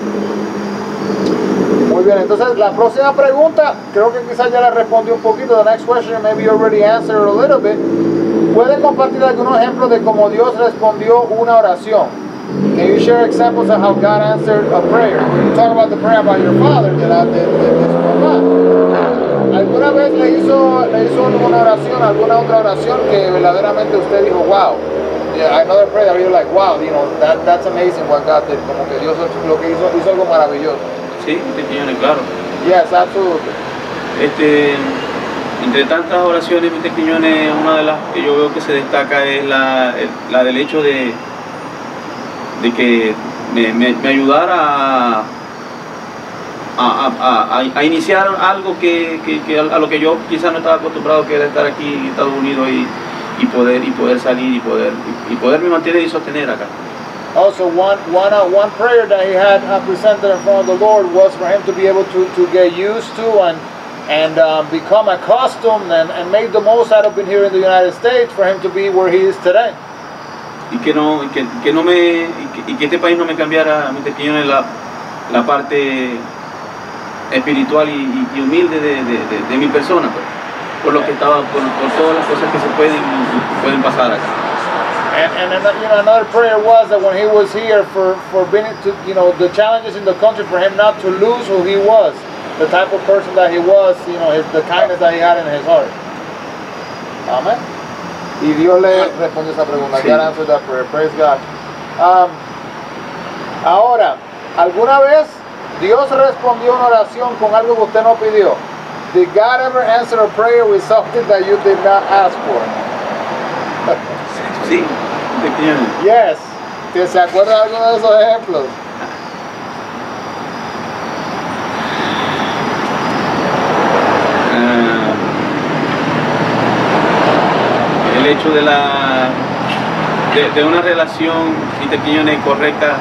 Muy bien, entonces la próxima pregunta, creo que quizás ya la respondí un poquito. The next question, maybe you already answered a little bit. ¿Pueden compartir algunos ejemplos de cómo Dios respondió una oración? Can you share examples of how God answered a prayer? You talk about the prayer about your father, de su papá. ¿Alguna vez le hizo una oración, alguna otra oración que verdaderamente usted dijo, wow? Yeah, another prayer that you're like, wow, that's amazing what God did. Como que Dios lo que hizo algo maravilloso. Sí, Quiñones, claro. Yes, absolutely. Entre tantas oraciones, Quiñones, una de las que yo veo que se destaca es la del hecho de que me ayudara a iniciar algo que a lo que yo quizás no estaba acostumbrado, que era estar aquí en Estados Unidos y poder salir y poderme mantener y sostener acá. Also, one prayer that he had presented in front of the Lord was for him to be able to get used to and become accustomed and make the most out of being here in the United States, for him to be where he is today. Y que este país no me cambiara, mi pequeño, en la parte espiritual y humilde de mi persona, pues, por lo que estaba, por todas las cosas que se pueden pasar acá. And another prayer was that when he was here, for being to, the challenges in the country, for him not to lose who he was, the type of person that he was, the kindness that he had in his heart. Amen. Y Dios le respondió esa pregunta. Sí. God answered that prayer. Praise God. Ahora, ¿alguna vez Dios respondió una oración con algo que usted no pidió? Did God ever answer a prayer with something that you did not ask for? Sí, pequeño. Yes. ¿Se acuerda de alguno de esos ejemplos? El hecho de una relación correcta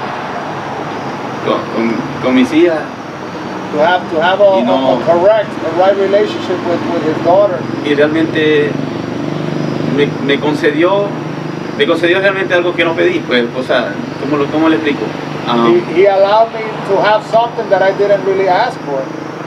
con mis hijas. To have a correct, a right relationship with his daughter. Y realmente me concedió realmente algo que no pedí, pues, o sea, ¿cómo le explico? He allowed me to have something that I didn't really ask for.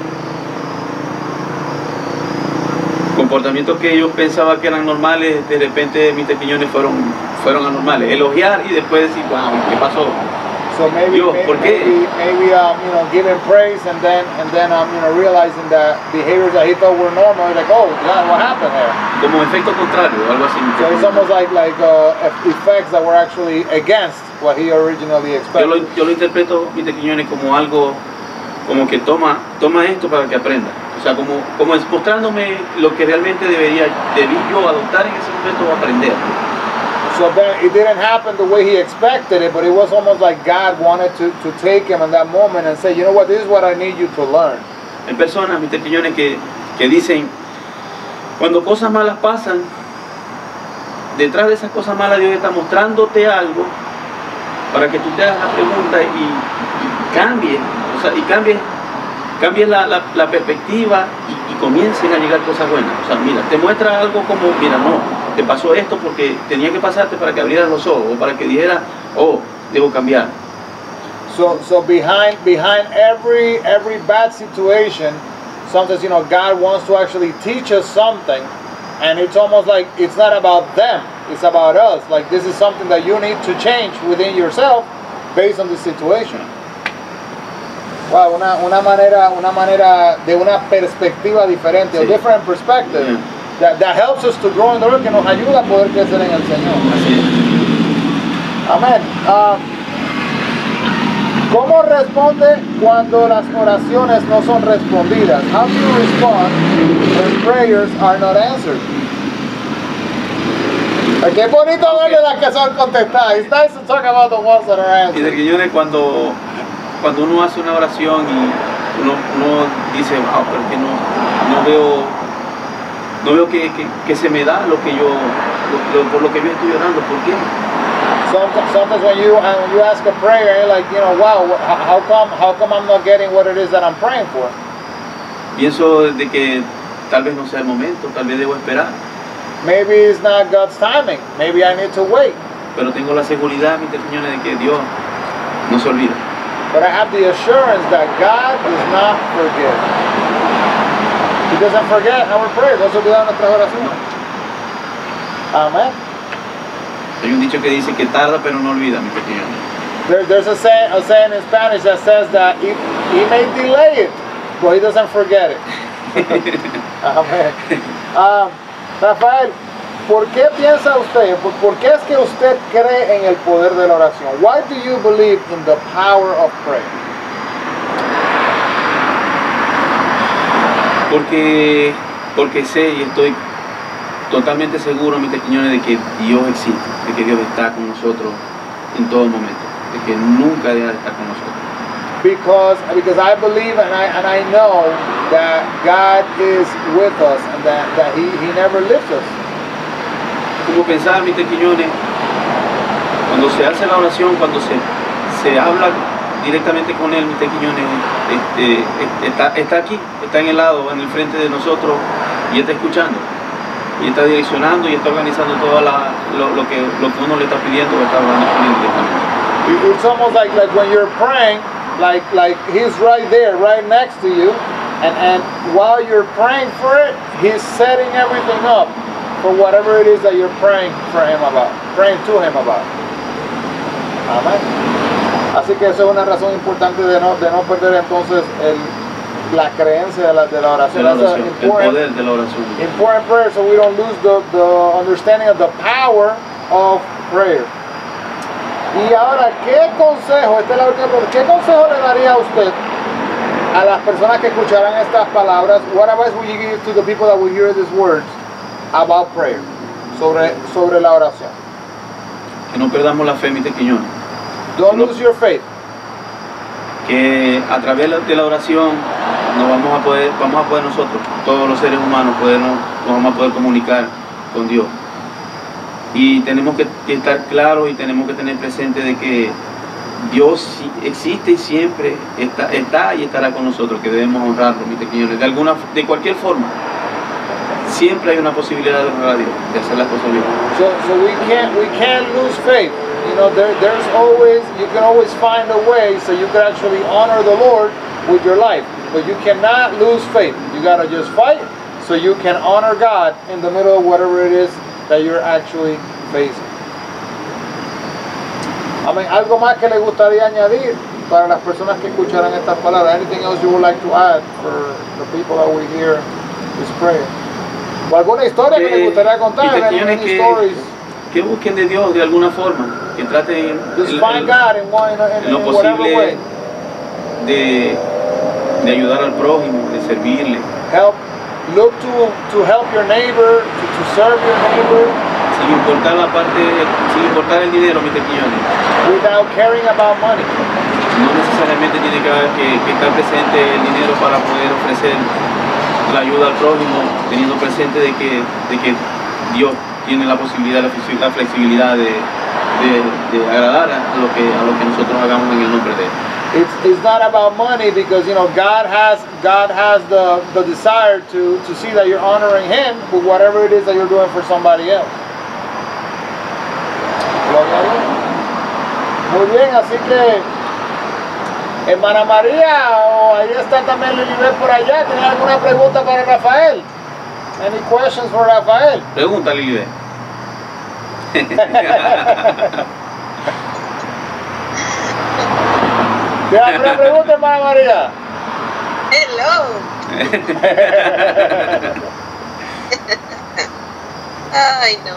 Comportamientos que yo pensaba que eran normales, de repente mis pequeños fueron anormales. Elogiar y después decir, wow, ¿qué pasó? So maybe giving praise and then realizing that behaviors that he thought were normal, like, oh God, what happened there? Como efecto contrario, algo así. So it's almost like effects that were actually against what he originally expected. Yo lo interpreto, mis pequeños, como algo, como que toma esto para que aprenda. O sea, como es mostrándome lo que realmente debí yo adoptar en ese momento o aprender. So then it didn't happen the way he expected it, but it was almost like God wanted to take him in that moment and say, you know what, this is what I need you to learn. Hay personas, mis pequeños, que dicen, cuando cosas malas pasan, detrás de esas cosas malas Dios está mostrándote algo para que tú te hagas la pregunta y cambie, o sea, y cambie la perspectiva y comiencen a llegar cosas buenas. O sea, mira, te muestra algo como, mira, no, te pasó esto porque tenía que pasarte para que abrieras los ojos o para que dijeras, oh, debo cambiar. So behind every bad situation, sometimes God wants to actually teach us something, and it's almost like it's not about them, it's about us. Like, this is something that you need to change within yourself based on the situation. Wow, una manera de una perspectiva diferente, sí. A different perspective, yeah. that helps us to grow in the Lord, que nos ayuda a poder crecer en el Señor. Así es. Amén. ¿Cómo responde cuando las oraciones no son respondidas? How do you respond when prayers are not answered? Qué bonito hablar de las que son contestadas. It's nice to talk about the ones that are answered. Y de que cuando uno hace una oración y uno dice, wow, pero que no veo que se me da por lo que yo estoy orando, ¿por qué? Sometimes when you ask a prayer, you're like, wow, how come I'm not getting what it is that I'm praying for? Pienso de que tal vez no sea el momento, tal vez debo esperar. Maybe it's not God's timing. Maybe I need to wait. Pero tengo la seguridad, mis señores, de que Dios no se olvida. But I have the assurance that God does not forget. He doesn't forget our prayers. No se olvida nuestras oraciones. Amen. Hay un dicho que dice que tarda pero no olvida, mis pequeños. There's a saying in Spanish that says that he may delay it, but he doesn't forget it. Amen. Rafael, ¿por qué piensa usted, por qué es que usted cree en el poder de la oración? Why do you believe in the power of prayer? Porque sé y estoy totalmente seguro, mis pequeños, de que Dios existe, de que Dios está con nosotros en todo momento. de que nunca deja de estar con nosotros. Because I believe and I know that God is with us and that He never leaves us. Como pensar, mis Quiñones, cuando se hace la oración, cuando se habla directamente con Él, mis Quiñones, está aquí, está en el lado, en el frente de nosotros y está escuchando. Y está direccionando y está organizando todo lo que uno le está pidiendo o está hablando con Él directamente. It's almost like when you're praying, like He's right there, right next to you, and while you're praying for it, He's setting everything up for whatever it is that you're praying to Him about. Amén. Así que eso es una razón importante de no perder entonces la creencia de la oración. El poder de la oración. Important prayer, so we don't lose the understanding of the power of prayer. Y ahora, ¿qué consejo? Esta es la última pregunta. ¿Qué consejo le daría a usted a las personas que escucharán estas palabras? What advice will you give to the people that will hear these words about prayer? Sobre la oración. Que no perdamos la fe, mis Quiñones. Don't lose your faith. Que a través de la oración vamos a poder nosotros, todos los seres humanos, nos vamos a poder comunicar con Dios. Y tenemos que estar claros y tenemos que tener presente de que Dios existe y siempre está y estará con nosotros, que debemos honrarlo, mis Quiñones, de cualquier forma. Siempre hay una posibilidad de honrar a Dios, de hacer las cosas bien. So we can't lose faith. You know, you can always find a way so you can actually honor the Lord with your life. But you cannot lose faith. You gotta just fight so you can honor God in the middle of whatever it is that you're actually facing. Amén. ¿Algo más que le gustaría añadir para las personas que escucharán estas palabras? Anything else you would like to add for the people that we hear this prayer? ¿O alguna historia que le gustaría contar? Any stories? Que busquen de Dios de alguna forma, que traten en lo posible de ayudar al prójimo, de servirle. Look to help your neighbor, to serve your neighbor. Sin importar el dinero, mis Quiñones. Without caring about money. No necesariamente tiene que estar presente el dinero para poder ofrecer la ayuda al prójimo, teniendo presente de que Dios tiene la posibilidad, la flexibilidad de agradar a lo que nosotros hagamos en el nombre de Él. It's not about money, because God has the desire to see that you're honoring Him with whatever it is that you're doing for somebody else. Muy bien, así que hermana María, o ahí está también Lilibet por allá, ¿tiene alguna pregunta para Rafael? Any questions for Rafael? Pregunta, Lilibet. ¿Te hago una pregunta, hermana María? Hello. Ay, no.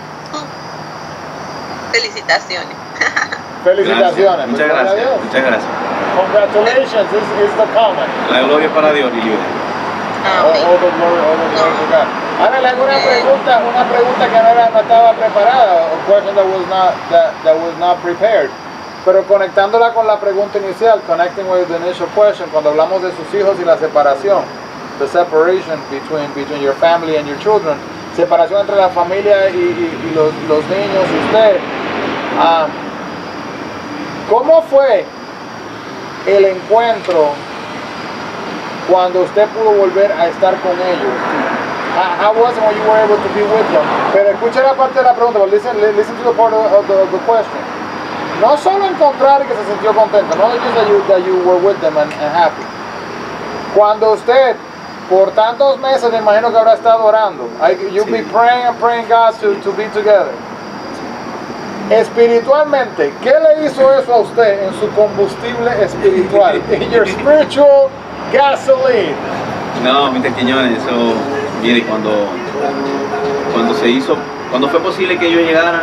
Felicitaciones. Felicitaciones. Muchas gracias. Muchas gracias. Congratulations, this is the comment. La gloria para Dios, Lilibet. All the glory to God. Ahora le hago una pregunta que no estaba preparada, a question that was not prepared. Pero conectándola con la pregunta inicial, connecting with the initial question, cuando hablamos de sus hijos y la separación, the separation between your family and your children, separación entre la familia y los niños y usted, ¿cómo fue el encuentro cuando usted pudo volver a estar con ellos? How was it when you were able to be with them? Pero escucha la parte de la pregunta, but listen to the part of the question. No solo encontrar y que se sintió contento, no just that you were with them and happy. Cuando usted, por tantos meses, me imagino que habrá estado orando. You'll be praying and praying God to be together. Espiritualmente, ¿qué le hizo eso a usted en su combustible espiritual? In your spiritual gasoline. No, mis Quiñones, eso, mire, cuando fue posible que ellos llegaran,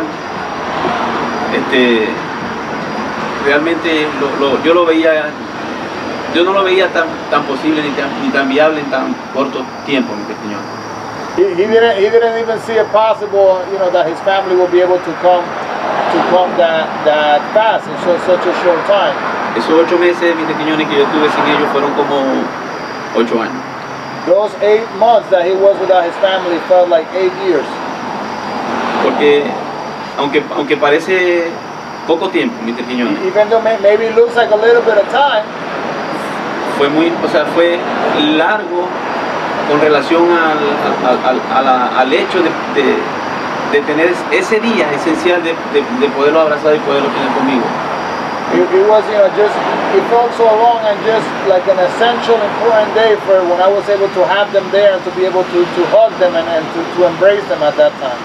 realmente yo no lo veía tan posible ni tan viable en tan corto tiempo, mis Quiñones. He didn't even see it possible, that his family will be able to come to come that fast in such a short time. Esos 8 meses, mis pequeñones, que yo estuve sin ellos fueron como 8 años. Those 8 months that he was without his family felt like 8 years. Porque aunque parece poco tiempo, mis pequeñones, Even though maybe it looks like a little bit of time, fue largo con relación al hecho de tener ese día esencial de poderlo abrazar y poderlo tener conmigo. it was, it felt so long and just like an essential, important day for when I was able to have them there and to be able to hug them and to embrace them at that time.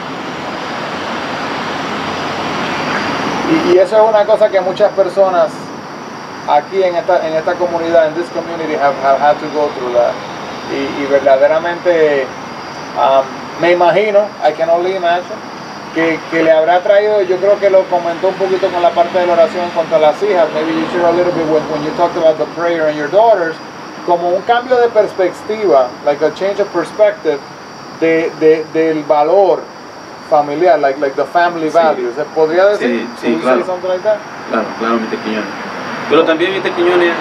Y eso es una cosa que muchas personas aquí en esta comunidad, in this community, have had to go through that. Y verdaderamente me imagino, I can only imagine, que le habrá traído, yo creo que lo comentó un poquito con la parte de la oración contra las hijas, maybe you share a little bit when you talked about the prayer and your daughters, como un cambio de perspectiva, like a change of perspective del valor familiar, like the family values. ¿Podría decir? Sí, claro. Something like that? Claro, mis pequeñones. Pero también, mis pequeñones,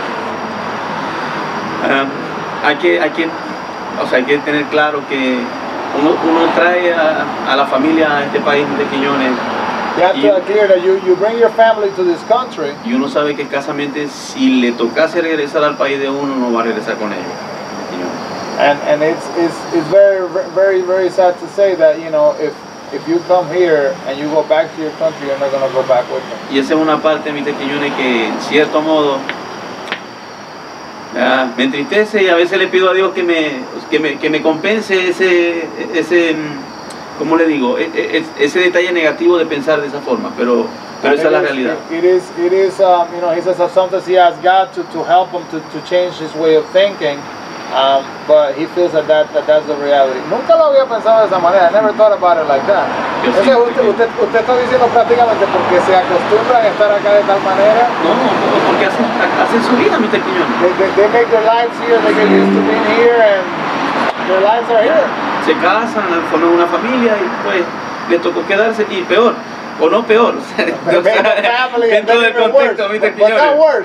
hay que tener claro que uno trae a la familia a este país, mis pequeñones. You have to be clear that you bring your family to this country. Y uno sabe que escasamente si le tocase regresar al país de uno, no va a regresar con ellos. And it's very sad to say that, if you come here and you go back to your country, you're not going to go back with them. Y esa es una parte, mis pequeñones, que en cierto modo me entristece, y a veces le pido a Dios que me compense ese ¿cómo le digo? Ese detalle negativo de pensar de esa forma, pero esa es la realidad. It is he says sometimes he asks God to help him to change his way of thinking. But he feels that's the reality. Nunca lo había pensado de esa manera. I never thought about it like that. Usted está diciendo prácticamente porque se acostumbran a estar acá de tal manera. No, porque hacen su vida, mis pequeños. They make their lives here. They get used to being here, and their lives are here. Se casan, forman una familia y pues les tocó quedarse aquí. Peor. O no peor, dentro del contexto, mis pequeños.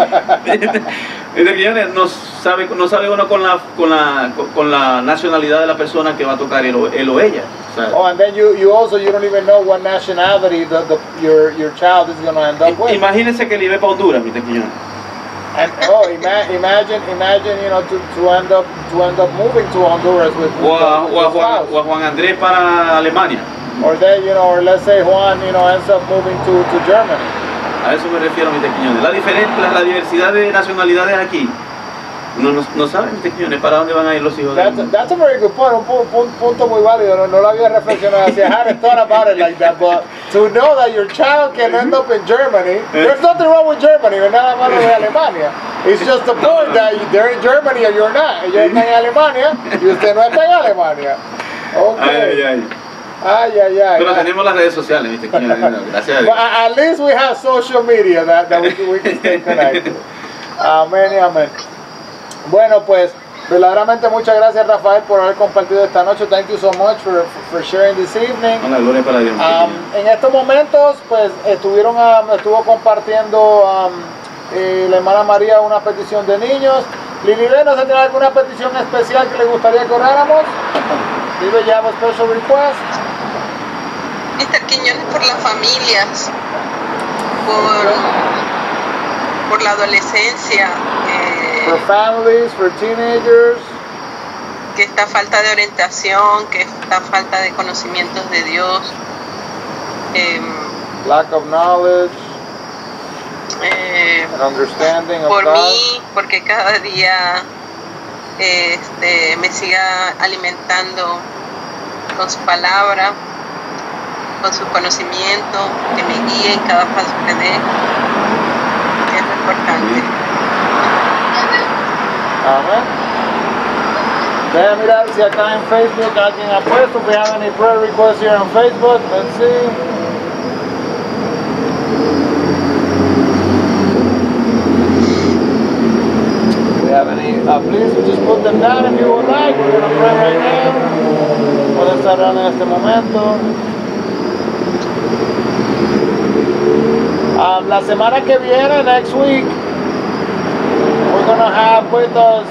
Mis pequeños, no sabe uno con la nacionalidad de la persona que va a tocar él o ella. Oh, and then you don't even know what nationality your child is going to end up with. Imagínense que le iba para Honduras, mis pequeños. And imagine to end up moving to Honduras with o a Juan Andrés para Alemania. Or then, or let's say Juan, ends up moving to Germany. A eso me refiero, mis pequeños. La diversidad de nacionalidades aquí. Uno no sabe, mis pequeños, para dónde van a ir los hijos de uno. That's a very good point. Un punto muy válido. No lo había reflexionado así. I hadn't thought about it like that. But to know that your child can end up in Germany, there's nothing wrong with Germany. No nada malo de Alemania. It's just the point that they're in Germany and you're not. Ellos están en Alemania y usted no está en Alemania. Okay. Ay. Pero tenemos las redes sociales, ¿viste? Gracias a Dios. But at least we have social media that we can stay connected. Amén y amén. Bueno, pues verdaderamente muchas gracias, Rafael, por haber compartido esta noche. Thank you so much for sharing this evening. Una gloria para Dios. En estos momentos, pues estuvo compartiendo la hermana María una petición de niños. Lilibet, ¿no se tiene alguna petición especial que le gustaría que oráramos? Lilibet, you have a special request? Mr. Quiñones, por las familias, por la adolescencia, for families, for teenagers, que esta falta de orientación, que esta falta de conocimientos de Dios, lack of knowledge, and understanding of por God. mí, porque cada día me siga alimentando con su palabra, con su conocimiento, que me guíe en cada paso que dé. Es lo importante. Amén. Voy a mirar si acá en Facebook alguien ha puesto. We have any prayer requests here on Facebook. Let's see. We have any? Please just put them down if you would like. We're going to pray right now. Puede estar en este momento. La semana que viene, next week, we're gonna have with us,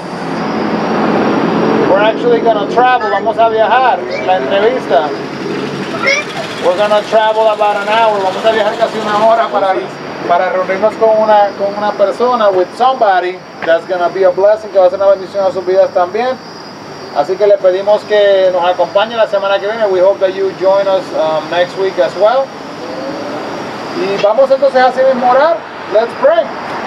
we're actually gonna travel, vamos a viajar, la entrevista. We're gonna travel about an hour, vamos a viajar casi una hora para reunirnos con una persona, with somebody that's gonna be a blessing, que va a ser una bendición a sus vidas también. Así que le pedimos que nos acompañe la semana que viene. We hope that you join us next week as well. Y vamos entonces así mismo a orar. Let's pray.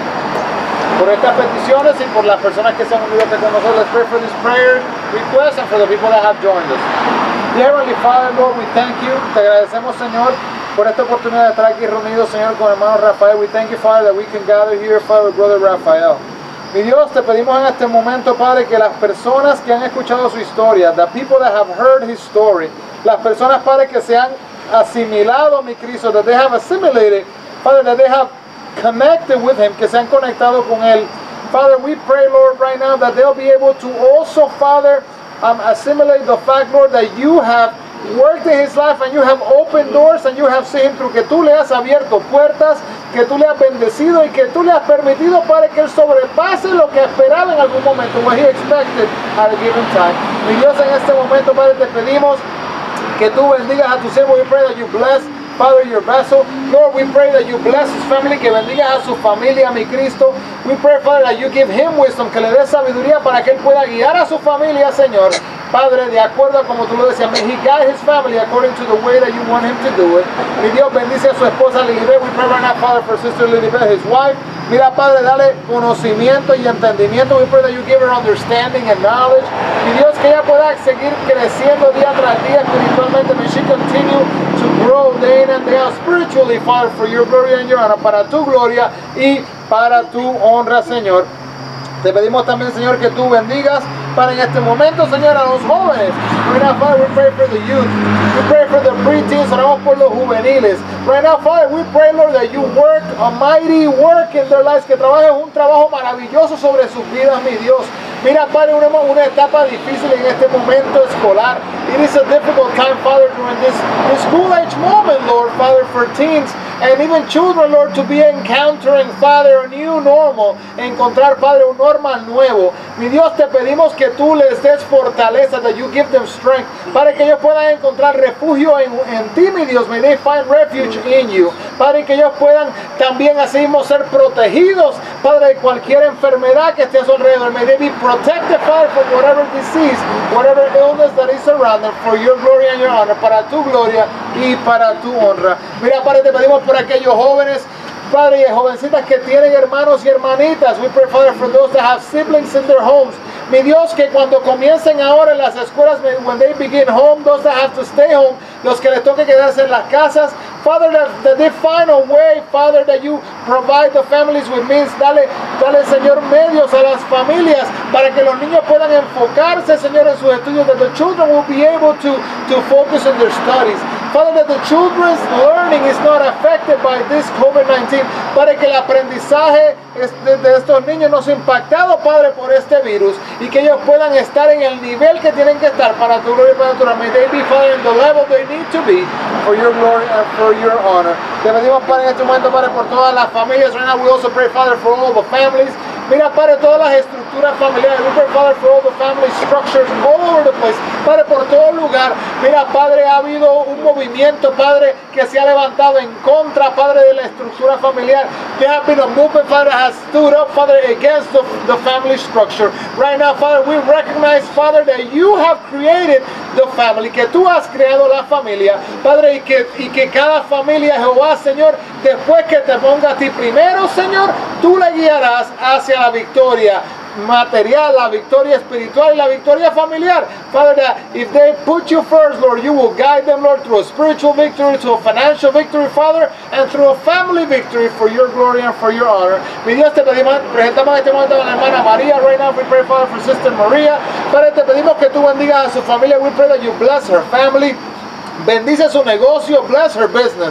Por estas peticiones y por las personas que se han unido con nosotros. Let's pray for this prayer request and for the people that have joined us. Dear Heavenly Father, Lord, we thank you. Te agradecemos, Señor, por esta oportunidad de estar aquí reunidos, Señor, con el hermano Rafael. We thank you, Father, that we can gather here, Father, with brother Rafael. Mi Dios, te pedimos en este momento, Padre, que las personas que han escuchado su historia, the people that have heard his story, las personas, Padre, que se han asimilado a mi Cristo, that they have assimilated, Father, that they have connected with him, que se han conectado con él. Father, we pray, Lord, right now that they'll be able to also, Father, assimilate the fact, Lord, that you have worked in his life and you have opened doors and you have seen him through, que tú le has abierto puertas, que tú le has bendecido y que tú le has permitido para que él sobrepase lo que esperaba en algún momento, what he expected at a given time. Mi Dios, en este momento, Padre, te pedimos que tú bendigas a tu siervo. We pray that you bless, Father, your vessel. Lord, we pray that you bless his family, que bendigas a su familia, mi Cristo. We pray, Father, that you give him wisdom, que le des sabiduría para que él pueda guiar a su familia, Señor. Padre, de acuerdo a como tú lo decías, may he guide his family according to the way that you want him to do it. Mi Dios, bendice a su esposa Lilibet. We pray right now, Father, for Sister Lilibet, his wife. Mira, Padre, dale conocimiento y entendimiento. We pray that you give her understanding and knowledge. Mi Dios, que ella pueda seguir creciendo día tras día espiritualmente. May she continue to grow day in and day out spiritually, Father, for your glory and your honor, para tu gloria y para tu honra, Señor. Te pedimos también, Señor, que tú bendigas para en este momento, Señor, a los jóvenes. Right now, Father, we pray for the youth. We pray for the preteens. Oramos por los juveniles. Right now, Father, we pray, Lord, that you work a mighty work in their lives. Que trabajes un trabajo maravilloso sobre sus vidas, mi Dios. Mira, Padre, una etapa difícil en este momento escolar. It is a difficult time, Father, during this school age moment, Lord, Father, for teens and even children, Lord, to be encountering, Father, a new normal. Encontrar, Padre, un normal nuevo. Mi Dios, te pedimos que tú les des fortaleza, that you give them strength, para que ellos puedan encontrar refugio en ti, mi Dios. May they find refuge in you. Padre, que ellos puedan también así mismo ser protegidos, Padre, de cualquier enfermedad que esté a su alrededor. May they be protected, Father, from whatever disease, whatever illness that is around them, for your glory and your honor, para tu gloria y para tu honra. Mira, Padre, te pedimos por aquellos jóvenes, Padre, y jovencitas que tienen hermanos y hermanitas. We pray, Father, for those that have siblings in their homes. Mi Dios, que cuando comiencen ahora en las escuelas, when they begin home, those that have to stay home, los que les toque quedarse en las casas, Father, that they find a way, Father, that you provide the families with means. Dale, Señor, medios a las familias para que los niños puedan enfocarse, Señor, en sus estudios, that the children will be able to focus on their studies. Father, that the children's learning is not affected by this COVID-19, para que el aprendizaje de estos niños no sea impactado, Padre, por este virus, y que ellos puedan estar en el nivel que tienen que estar para tu gloria y para tu honor. May they be, Father, in the level they need to be for your glory and for your honor. Te pedimos, Padre, en este momento, Padre, por todas las familias. Right now we also pray, Father, for all the families. Mira, Padre, todas las estructuras familiares. We pray, Father, for all the family structures all over the place. Padre, por todo lugar. Mira, Padre, ha habido un movimiento, Padre, que se ha levantado en contra, Padre, de la estructura familiar. There have been a movement, Father, that has stood up, Father, against the family structure. Right now, Father, we recognize, Father, that you have created the family, que tú has creado la familia, Padre, y que cada familia, Jehová, Señor, después que te ponga a ti primero, Señor, tú le guiarás hacia la victoria material, la victoria espiritual y la victoria familiar. Father, that if they put you first, Lord, you will guide them, Lord, through a spiritual victory, to a financial victory, Father, and through a family victory for your glory and for your honor. Mi Dios, te pedimos, presentamos en este momento a la hermana María. Right now we pray, Father, for Sister Maria. Padre, te pedimos que tú bendigas a su familia. We pray that you bless her family. Bendice su negocio, bless her business.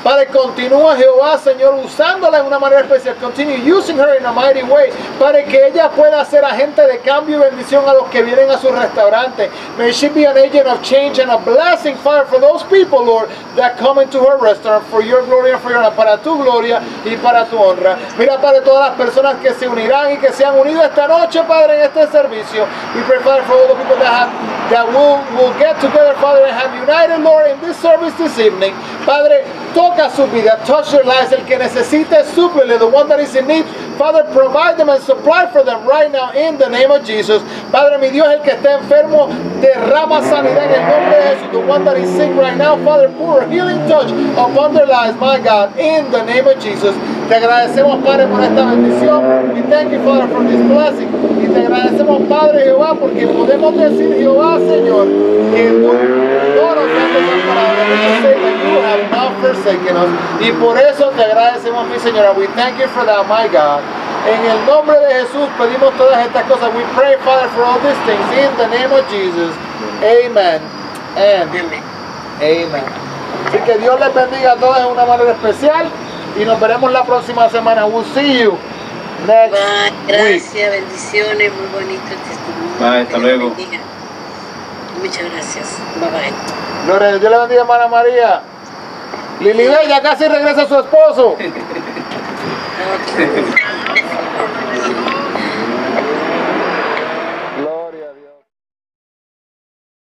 Padre, continúa, Jehová, Señor, usándola de una manera especial. Continue using her in a mighty way. Padre, que ella pueda ser agente de cambio y bendición a los que vienen a su restaurante. May she be an agent of change and a blessing, Father, for those people, Lord, that come into her restaurant, for your glory and for your honor, para tu gloria y para tu honra. Mira, Padre, todas las personas que se unirán y que se han unido esta noche, Padre, en este servicio. We pray, Father, for all the people that will get together, Father, and have united, Lord, in this service this evening. Padre, toca su vida, touch their lives. El que necesite, súplele, the one that is in need, Father, provide them and supply for them right now in the name of Jesus. Padre, mi Dios, el que está enfermo, derrama sanidad en el nombre de Jesús. The one that is sick right now, Father, pour a healing touch upon their lives, my God, in the name of Jesus. Te agradecemos, Padre, por esta bendición. We thank you, Father, for this blessing. Y te agradecemos, Padre Jehová, porque podemos decir, Jehová, Señor, que tú no nos has desamparado. You have not forsaken us. Y por eso te agradecemos, mi Señora. We thank you for that, my God. En el nombre de Jesús pedimos todas estas cosas. We pray, Father, for all these things in the name of Jesus. Amen. And amen. Así que Dios les bendiga a todos de una manera especial y nos veremos la próxima semana. We'll see you next week. Gracias, bendiciones, muy bonito el testimonio. Bye, hasta luego. Bendiga. Muchas gracias. Bye bye. Gloria a Dios, le bendiga, hermana María. Lili Bella casi regresa a su esposo. Okay.